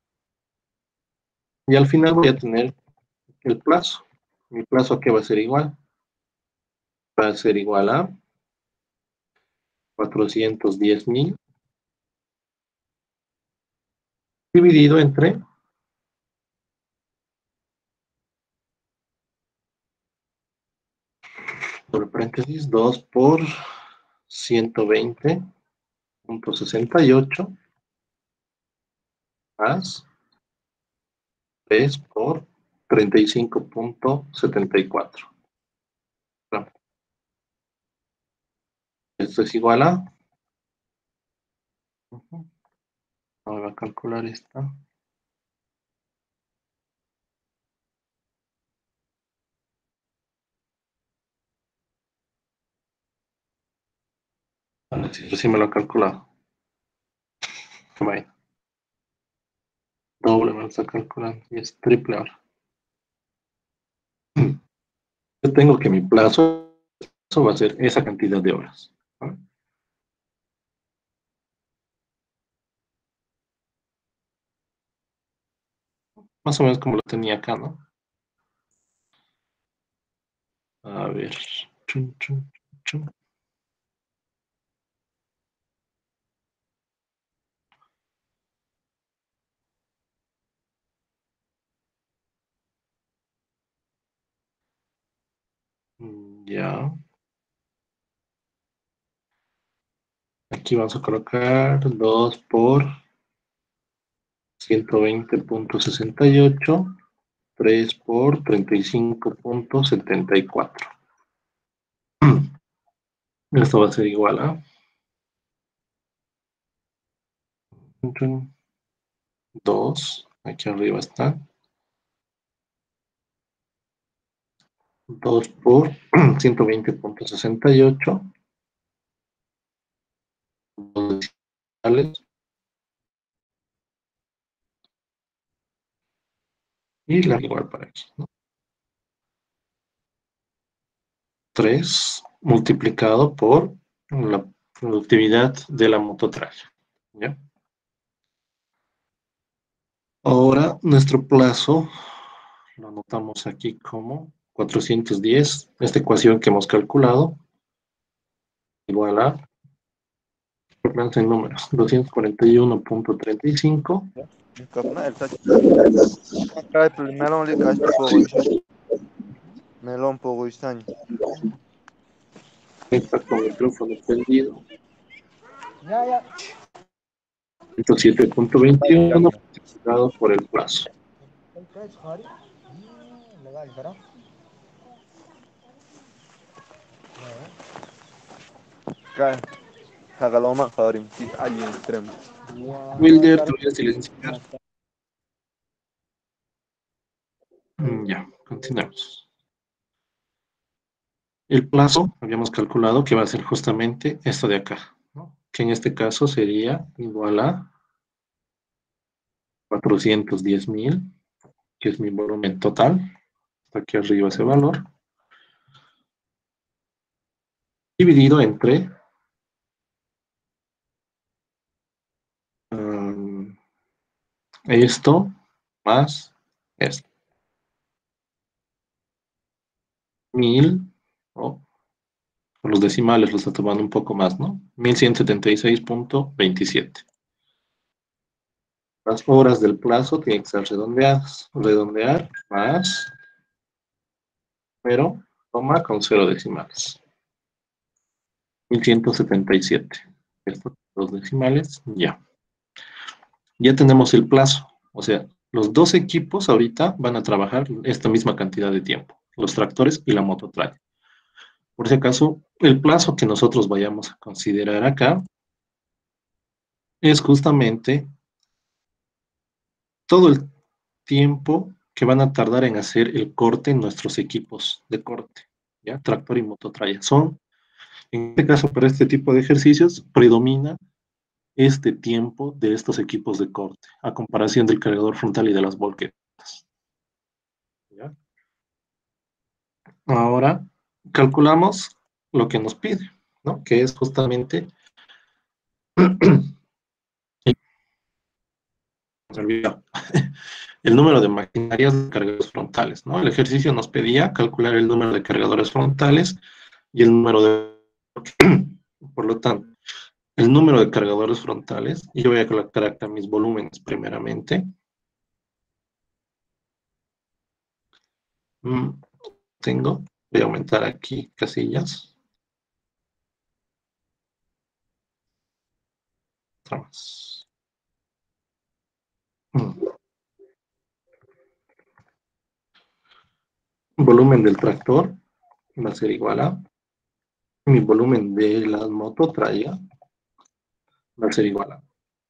S2: Y al final voy a tener el plazo. Mi plazo, ¿a qué va a ser igual? Va a ser igual a 410.000 dividido entre sobre paréntesis 2 por 120.68 más 3 por 35.74. Bueno, esto es igual a... Ahora voy a calcular esta. Ahora sí, recién me lo he calculado. Vaya. Doble me lo está calculando y es triple ahora. Yo tengo que mi plazo va a ser esa cantidad de horas. ¿No? Más o menos como lo tenía acá, ¿no? A ver. Chun, chun, chun. Ya. Aquí vamos a colocar 2 por 120.68, 3 por 35.74. Esto va a ser igual a 2, aquí arriba está, 2 por 120.68, y la igual para aquí, ¿no? 3 multiplicado por la productividad de la mototralla. ¿Ya? Ahora, nuestro plazo lo anotamos aquí como 410. Esta ecuación que hemos calculado igual a, en números, 241.35.
S3: Kapına el taç. Kayıp melon lik açtı poğuşan. Melon poğuşan.
S2: Está con el micrófono prendido.
S3: Ya.
S2: 107.21 multiplicado por el plazo.
S3: Kay. Kagaloma karim. Tis alien extrem.
S2: Wilder, te voy a silenciar. Ya, continuamos. El plazo, habíamos calculado que va a ser justamente esto de acá, ¿no? Que en este caso sería igual a 410.000, que es mi volumen total. Está aquí arriba ese valor. Dividido entre esto más esto. 1000, oh, los decimales los está tomando un poco más, ¿no? 1176.27. Las horas del plazo tienen que ser redondeadas. Redondear más, pero toma con 0 decimales. 1177. Estos dos decimales, ya. Ya tenemos el plazo. O sea, los dos equipos ahorita van a trabajar esta misma cantidad de tiempo. Los tractores y la mototralla. Por si acaso, el plazo que nosotros vayamos a considerar acá es justamente todo el tiempo que van a tardar en hacer el corte en nuestros equipos de corte, ¿ya? Tractor y mototralla. En este caso, para este tipo de ejercicios, predomina este tiempo de estos equipos de corte, a comparación del cargador frontal y de las volquetas. ¿Ya? Ahora, calculamos lo que nos pide, ¿no? Que es justamente el número de maquinarias de cargadores frontales, ¿no? El ejercicio nos pedía calcular el número de cargadores frontales y el número de... Por lo tanto, el número de cargadores frontales, y yo voy a colocar acá mis volúmenes primeramente. Voy a aumentar aquí casillas. Vamos. Volumen del tractor va a ser igual a mi volumen de la mototralla va a ser igual a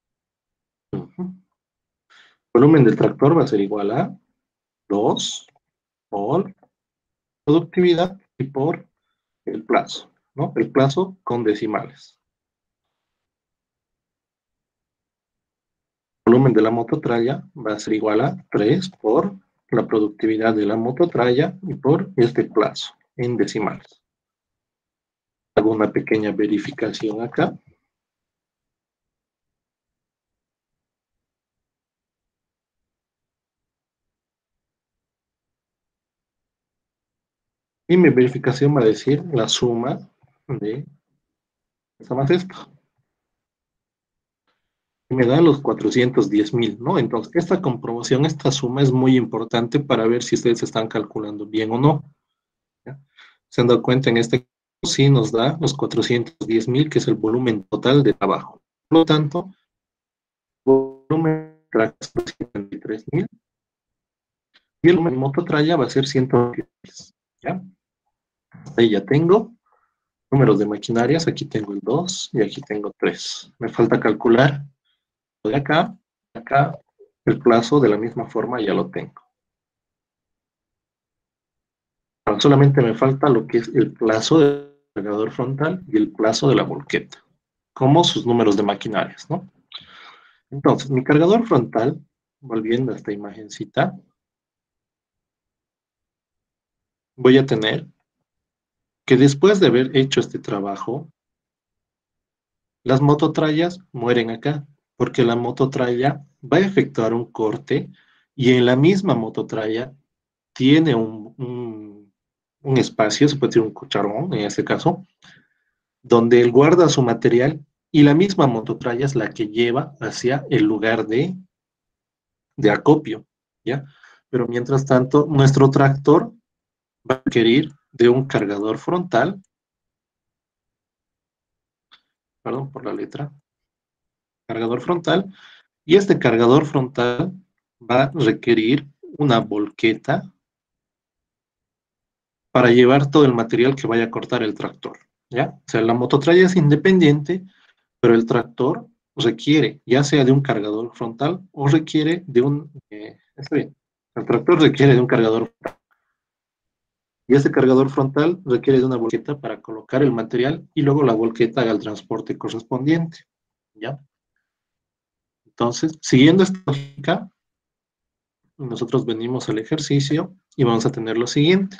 S2: volumen del tractor va a ser igual a 2 por productividad y por el plazo, ¿no? El plazo con decimales. El volumen de la mototralla va a ser igual a 3 por la productividad de la mototralla y por este plazo en decimales. Hago una pequeña verificación acá. Y mi verificación va a decir la suma de esta más esta. Y me da los 410.000, ¿no? Entonces, esta comprobación, esta suma es muy importante para ver si ustedes están calculando bien o no. ¿Ya? ¿Se han dado cuenta? En este caso sí nos da los 410.000, que es el volumen total de trabajo. Por lo tanto, el volumen de 73.000 y el volumen de mototralla va a ser 110. ¿Ya? Ahí ya tengo números de maquinarias. Aquí tengo el 2 y aquí tengo 3. Me falta calcular de acá, el plazo de la misma forma ya lo tengo. Ahora, solamente me falta lo que es el plazo del cargador frontal y el plazo de la volqueta, como sus números de maquinarias, ¿no? Entonces, mi cargador frontal, volviendo a esta imagencita, voy a tener que después de haber hecho este trabajo, Las mototrallas mueren acá, porque la mototralla va a efectuar un corte y en la misma mototralla tiene un espacio, se puede decir un cucharón en este caso, donde él guarda su material y la misma mototralla es la que lleva hacia el lugar de acopio, ¿ya? Pero mientras tanto, nuestro tractor va a requerir de un cargador frontal, perdón por la letra, cargador frontal, y este cargador frontal va a requerir una volqueta para llevar todo el material que vaya a cortar el tractor, ¿ya? O sea, la mototralla es independiente, pero el tractor requiere, ya sea de un cargador frontal o requiere de está bien, el tractor requiere de un cargador y ese cargador frontal requiere de una volqueta para colocar el material y luego la volqueta haga el transporte correspondiente, ¿ya? Entonces, siguiendo esta lógica, nosotros venimos al ejercicio y vamos a tener lo siguiente.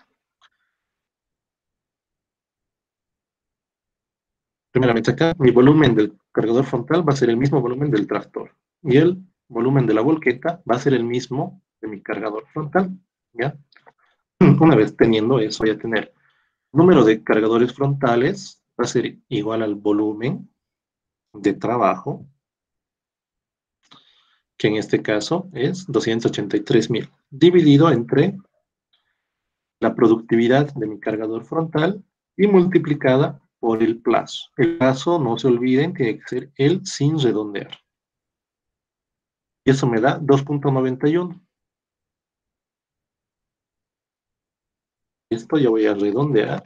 S2: Primeramente acá, mi volumen del cargador frontal va a ser el mismo volumen del tractor. Y el volumen de la volqueta va a ser el mismo de mi cargador frontal, ¿ya? Una vez teniendo eso, voy a tener número de cargadores frontales, va a ser igual al volumen de trabajo, que en este caso es 283.000, dividido entre la productividad de mi cargador frontal y multiplicada por el plazo. El plazo, no se olviden, tiene que ser el sin redondear. Y eso me da 2.91. Esto yo voy a redondear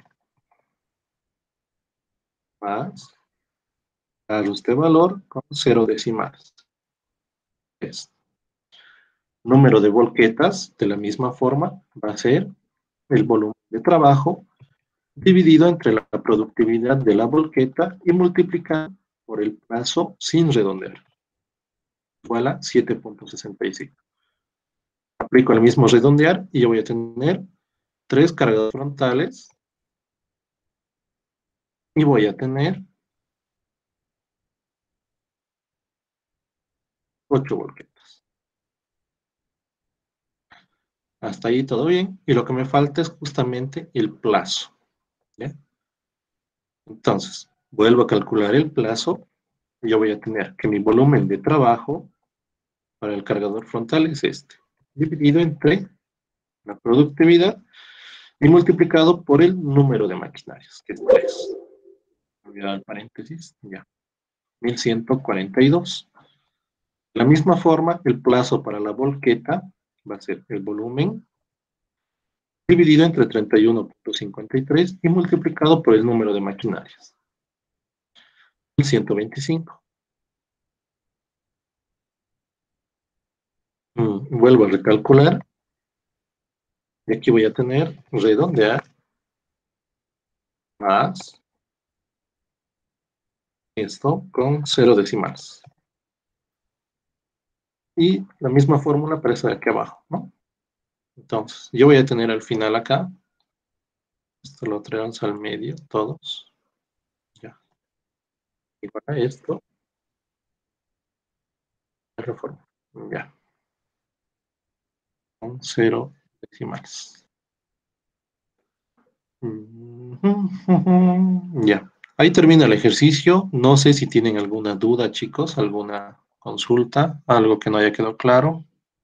S2: más dar este valor con 0 decimales. Es número de volquetas, de la misma forma, va a ser el volumen de trabajo dividido entre la productividad de la volqueta y multiplicado por el plazo sin redondear, igual a 7.65. Aplico el mismo redondear y yo voy a tener 3 cargadores frontales y voy a tener 8 volquetas. Hasta ahí todo bien. Y lo que me falta es justamente el plazo, ¿ya? Entonces, vuelvo a calcular el plazo. Yo voy a tener que mi volumen de trabajo para el cargador frontal es este, dividido entre la productividad y multiplicado por el número de maquinarias, que es 3. Olvidar el paréntesis, ya. 1142. De la misma forma, el plazo para la volqueta va a ser el volumen dividido entre 31.53 y multiplicado por el número de maquinarias, 125. Vuelvo a recalcular y aquí voy a tener redondear más esto con 0 decimales. Y la misma fórmula para esta de aquí abajo, ¿no? Entonces, yo voy a tener al final acá, esto lo traemos al medio, todos, ya. Y para esto, reforma, ya, con 0 decimales. Ya, ahí termina el ejercicio. No sé si tienen alguna duda, chicos, alguna consulta, algo que no haya quedado claro.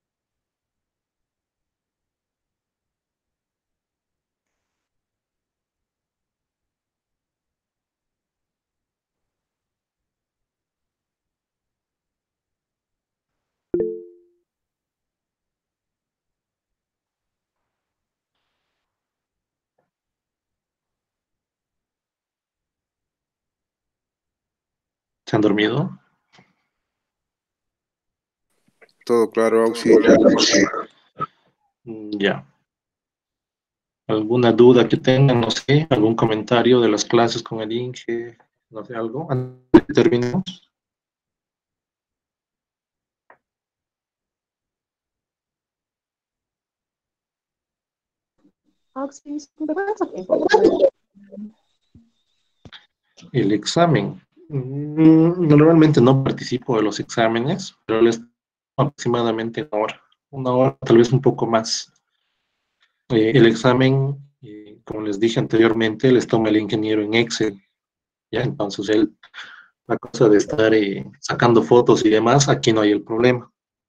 S2: ¿Se han dormido?
S3: Todo claro, Auxi.
S2: Ya. ¿Alguna duda que tengan? No sé, algún comentario de las clases con el Inge, no sé, algo, antes de que terminemos. El examen. Normalmente no participo de los exámenes, pero les tomo aproximadamente una hora, tal vez un poco más. El examen, como les dije anteriormente, les toma el ingeniero en Excel, ¿ya? Entonces, la cosa de estar sacando fotos y demás, aquí no hay el problema.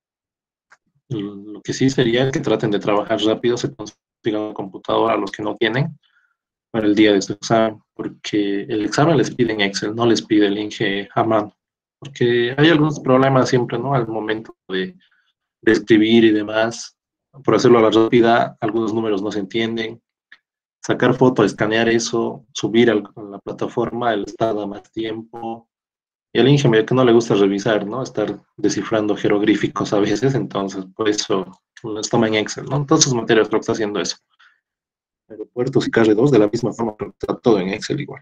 S2: Lo que sí sería que traten de trabajar rápido, se consigan una computadora a los que no tienen para el día de su examen, porque el examen les pide en Excel, no les pide el Inge a mano, porque hay algunos problemas siempre, ¿no? Al momento de escribir y demás, por hacerlo a la rápida, algunos números no se entienden, sacar foto, escanear eso, subir a la plataforma, él tarda más tiempo, y al Inge medio que no le gusta revisar, ¿no? Estar descifrando jeroglíficos a veces, entonces por eso los toma en Excel, ¿no? Entonces materias creo que está haciendo eso. Aeropuertos y KR2 de la misma forma, pero está todo en Excel igual.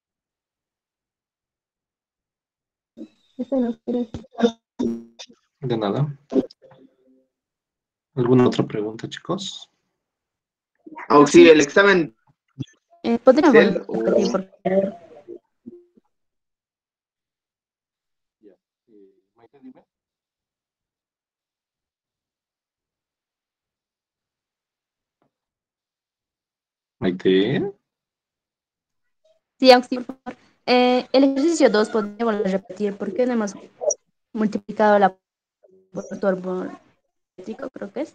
S1: Eso no quiere.
S2: De nada. ¿Alguna otra pregunta, chicos?
S4: Oh, sí, el examen
S1: ¿Podría
S4: Excel
S1: repetir, por favor?
S2: Maite, dime. Maite.
S1: Sí, Auxi, por favor. El ejercicio 2 podría volver a repetir. ¿Por qué no hemos multiplicado la por tu árbol geométrico? Creo que es.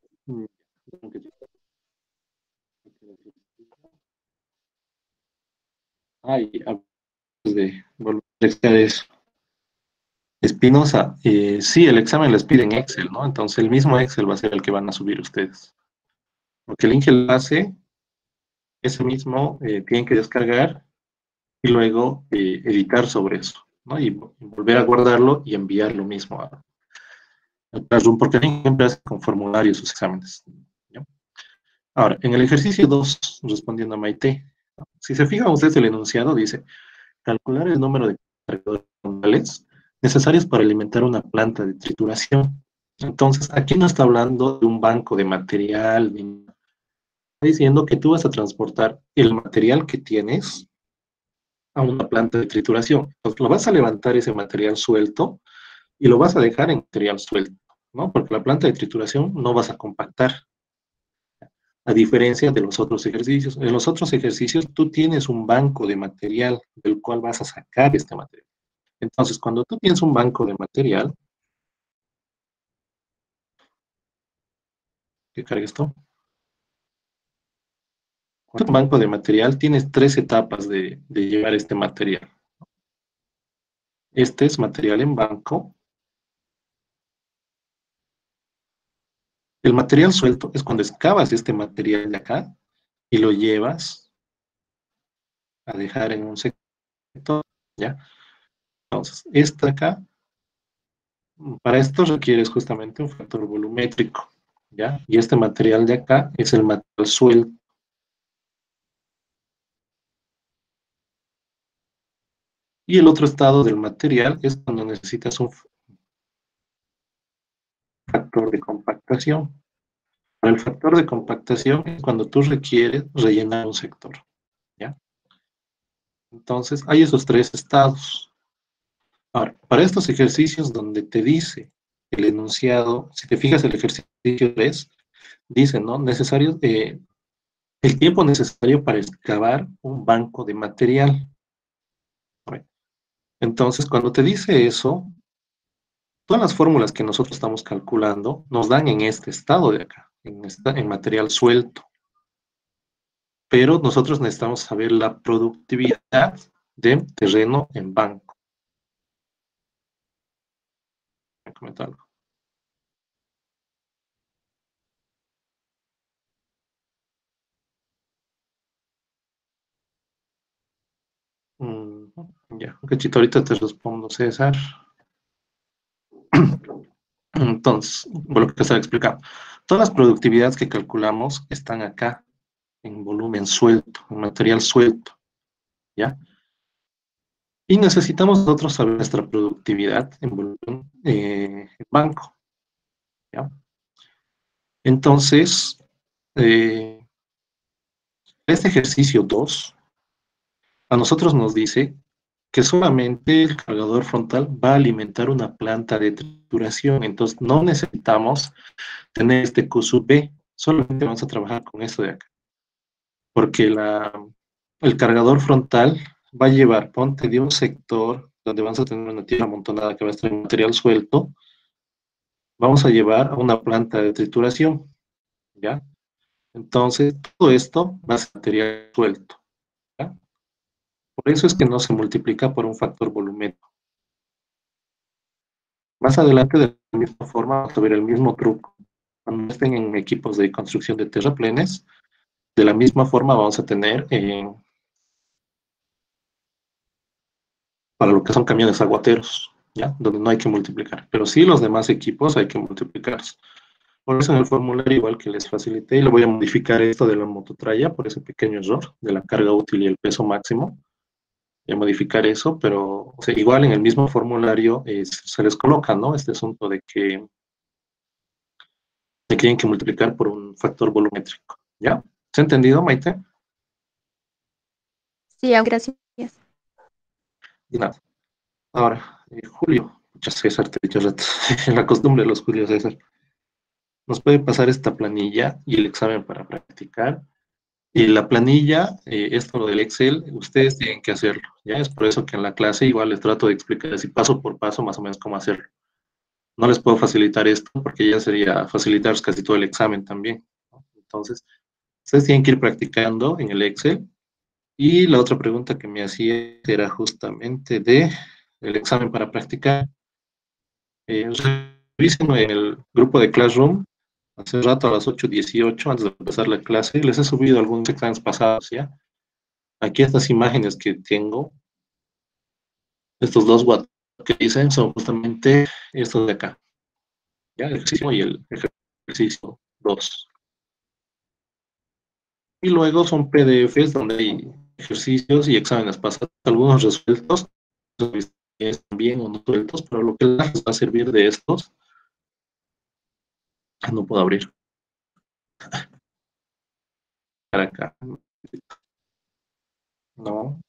S2: Ay, antes de volver a explicar eso. Espinosa, sí, el examen les pide en Excel, ¿no? Entonces el mismo Excel va a ser el que van a subir ustedes. Porque el Inge lo hace, ese mismo tienen que descargar y luego editar sobre eso, ¿no? Y volver a guardarlo y enviar lo mismo al Classroom, porque el Inge siempre hace con formularios sus exámenes, ¿ya? Ahora, en el ejercicio 2, respondiendo a Maite, si se fijan ustedes el enunciado, dice, calcular el número de cargadores normales necesarios para alimentar una planta de trituración. Entonces, aquí no está hablando de un banco de material, ni está diciendo que tú vas a transportar el material que tienes a una planta de trituración. Entonces, lo vas a levantar ese material suelto y lo vas a dejar en material suelto, ¿no? Porque la planta de trituración no vas a compactar, a diferencia de los otros ejercicios. En los otros ejercicios tú tienes un banco de material del cual vas a sacar este material. Entonces, cuando tú tienes un banco de material, que cargue esto, cuando un banco de material tienes tres etapas de llevar este material. Este es material en banco. El material suelto es cuando excavas este material de acá y lo llevas a dejar en un sector, ¿ya? Entonces, esta acá, para esto requieres justamente un factor volumétrico, ¿ya? Y este material de acá es el material suelto. Y el otro estado del material es cuando necesitas un factor de compactación. Para el factor de compactación es cuando tú requieres rellenar un sector, ¿ya? Entonces, hay esos tres estados. Ahora, para estos ejercicios donde te dice el enunciado, si te fijas el ejercicio 3, dice, ¿no? Necesario, el tiempo necesario para excavar un banco de material. Entonces, cuando te dice eso, todas las fórmulas que nosotros estamos calculando nos dan en este estado de acá, en material suelto. Pero nosotros necesitamos saber la productividad de terreno en banco. Voy a comentar algo. Ya, un cachito, ahorita te respondo, César. Entonces, por lo que te estaba explicando, todas las productividades que calculamos están acá, en volumen suelto, en material suelto, ¿ya? Y necesitamos nosotros saber nuestra productividad en volumen en banco, ¿ya? Entonces, este ejercicio 2 a nosotros nos dice que solamente el cargador frontal va a alimentar una planta de trituración, entonces no necesitamos tener este Q sub B, solamente vamos a trabajar con esto de acá, porque el cargador frontal va a llevar, ponte de un sector donde vamos a tener una tierra amontonada que va a estar en material suelto, vamos a llevar a una planta de trituración, ¿ya? Entonces, todo esto va a ser material suelto, ¿ya? Por eso es que no se multiplica por un factor volumétrico. Más adelante, de la misma forma, vamos a ver el mismo truco. Cuando estén en equipos de construcción de terraplenes, de la misma forma vamos a tener para lo que son camiones aguateros, ¿ya? Donde no hay que multiplicar. Pero sí los demás equipos hay que multiplicarlos. Por eso en el formulario, igual que les facilité, le voy a modificar esto de la mototralla por ese pequeño error de la carga útil y el peso máximo. Voy a modificar eso, pero o sea, igual en el mismo formulario se les coloca, ¿no? Este asunto de que tienen que multiplicar por un factor volumétrico. ¿Ya? ¿Se ha entendido, Maite?
S1: Sí, gracias.
S2: Y nada. Ahora, Julio, muchas César, te he dicho rato, la costumbre de los Julio César. Nos puede pasar esta planilla y el examen para practicar. Y la planilla, esto del Excel, ustedes tienen que hacerlo. Ya es por eso que en la clase igual les trato de explicar así paso por paso más o menos cómo hacerlo. No les puedo facilitar esto porque ya sería facilitar casi todo el examen también, ¿no? Entonces, ustedes tienen que ir practicando en el Excel. Y la otra pregunta que me hacía era justamente de el examen para practicar. Revisen en el grupo de Classroom, hace rato a las 8:18, antes de empezar la clase, les he subido algunos exámenes pasados, ¿ya? Aquí estas imágenes que tengo, estos dos WhatsApp que dicen, son justamente estos de acá, ¿ya? El ejercicio y el ejercicio 2. Y luego son PDFs donde hay ejercicios y exámenes pasados, algunos resueltos, bien o no resueltos, pero lo que les va a servir de estos, no puedo abrir. Para acá. No.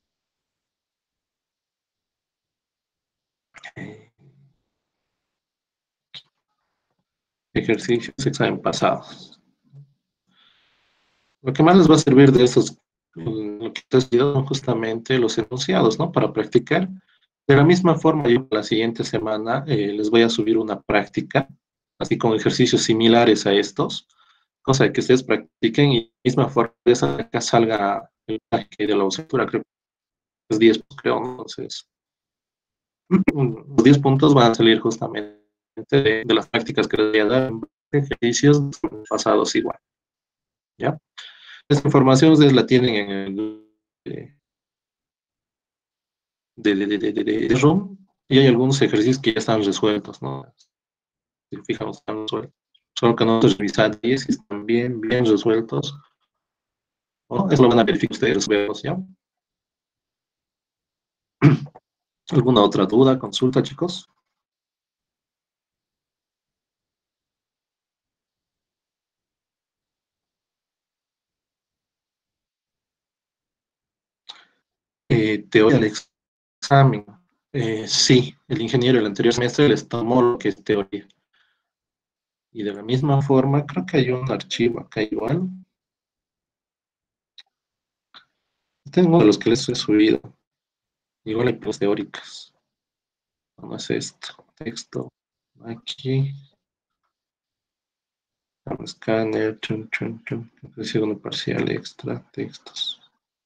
S2: Ejercicios, examen pasados. Lo que más les va a servir de estos, lo que ustedes son justamente los enunciados, ¿no? Para practicar. De la misma forma, yo la siguiente semana les voy a subir una práctica, así con ejercicios similares a estos, cosa de que ustedes practiquen y de la misma forma de esa acá salga el que de la asignatura, creo que es 10, creo, entonces los 10 puntos van a salir justamente de las prácticas que les voy a dar en ejercicios pasados igual, ¿ya? Esta información ustedes la tienen en el de Room y hay algunos ejercicios que ya están resueltos, ¿no? Si fijamos, están resueltos. Solo que nosotros revisar si están bien resueltos, ¿no? Eso lo van a verificar ustedes, verlos, ¿ya? ¿Alguna otra duda, consulta, chicos? Teoría del examen. Sí, el ingeniero el anterior semestre les tomó lo que es teoría. Y de la misma forma, creo que hay un archivo acá igual. Tengo de los que les he subido. Igual hay pruebas teóricas. No es esto. Texto. Aquí. Escáner. Segundo parcial extra. Textos.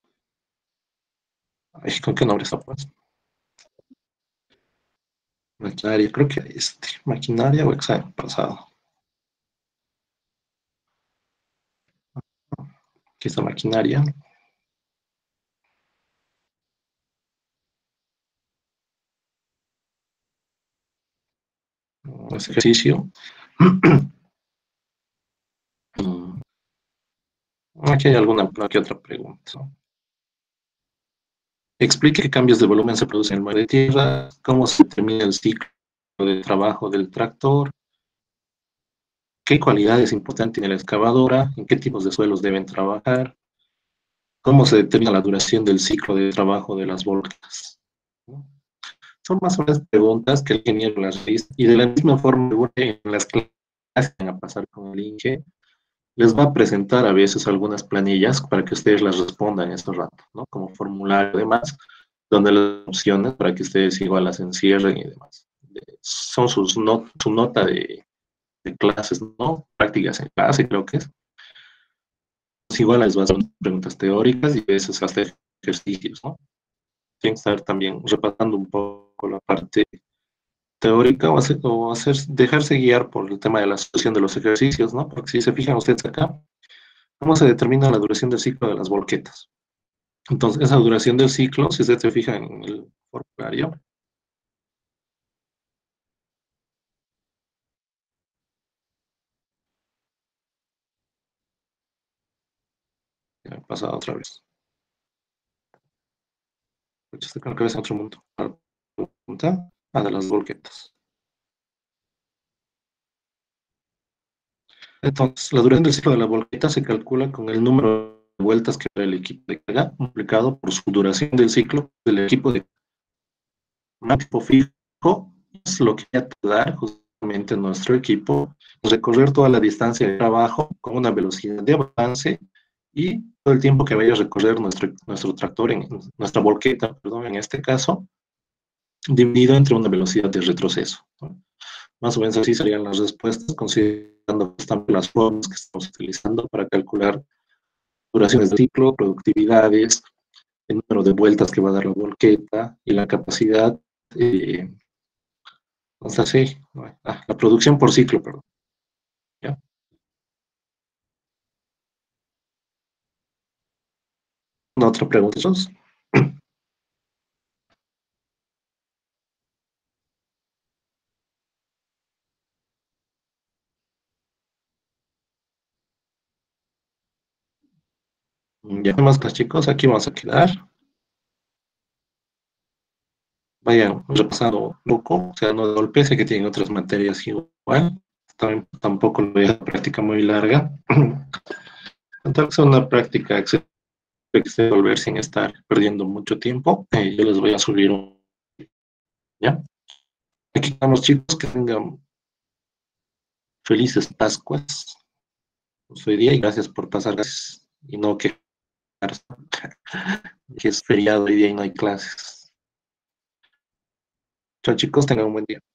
S2: Ay, ¿con qué nombre está pues? Maquinaria. Creo que maquinaria o examen pasado. Aquí está maquinaria. Ese ejercicio. Aquí hay alguna que otra pregunta. Explique qué cambios de volumen se producen en el mar de tierra, cómo se determina el ciclo de trabajo del tractor, qué cualidades importantes tiene la excavadora, en qué tipos de suelos deben trabajar, cómo se determina la duración del ciclo de trabajo de las volcadas. Son más o menos preguntas que el ingeniero las realiza y de la misma forma en las clases que van a pasar con el Inge, les va a presentar a veces algunas planillas para que ustedes las respondan en estos rato, ¿no? Como formulario y demás, donde las opciones para que ustedes igual las encierren y demás. Son su nota de clases, ¿no? Prácticas en clase, creo que es. Pues igual les va a hacer preguntas teóricas y a veces hasta ejercicios, ¿no? Tienen que estar también repasando un poco la parte teórica dejarse guiar por el tema de la solución de los ejercicios, ¿no? Porque si se fijan ustedes acá, ¿cómo se determina la duración del ciclo de las volquetas? Entonces, esa duración del ciclo, si ustedes se fijan en el formulario, ya he pasado otra vez. Estoy con la cabeza en otro mundo. Pregunta de las volquetas. Entonces, la duración del ciclo de la volqueta se calcula con el número de vueltas que da el equipo de carga multiplicado por su duración del ciclo del equipo de tiempo fijo, es lo que va a tardar justamente nuestro equipo recorrer toda la distancia de trabajo con una velocidad de avance y todo el tiempo que vaya a recorrer nuestro tractor, nuestra volqueta, perdón, en este caso, dividido entre una velocidad de retroceso, ¿no? Más o menos así serían las respuestas, considerando las formas que estamos utilizando para calcular duraciones de ciclo, productividades, el número de vueltas que va a dar la volqueta y la capacidad, o sea, sí, la producción por ciclo, perdón. ¿Ya? Una otra pregunta. Ya más, chicos, aquí vamos a quedar. Vayan repasando un poco, o sea, no de golpe, sé que tienen otras materias igual. Tampoco lo voy a práctica muy larga. Entonces, una práctica que se volver sin estar perdiendo mucho tiempo. Yo les voy a subir ¿ya? Aquí estamos, chicos, que tengan felices Pascuas. Hoy día y gracias por pasar y no que es feriado hoy día y no hay clases. Chao, chicos, tengan un buen día.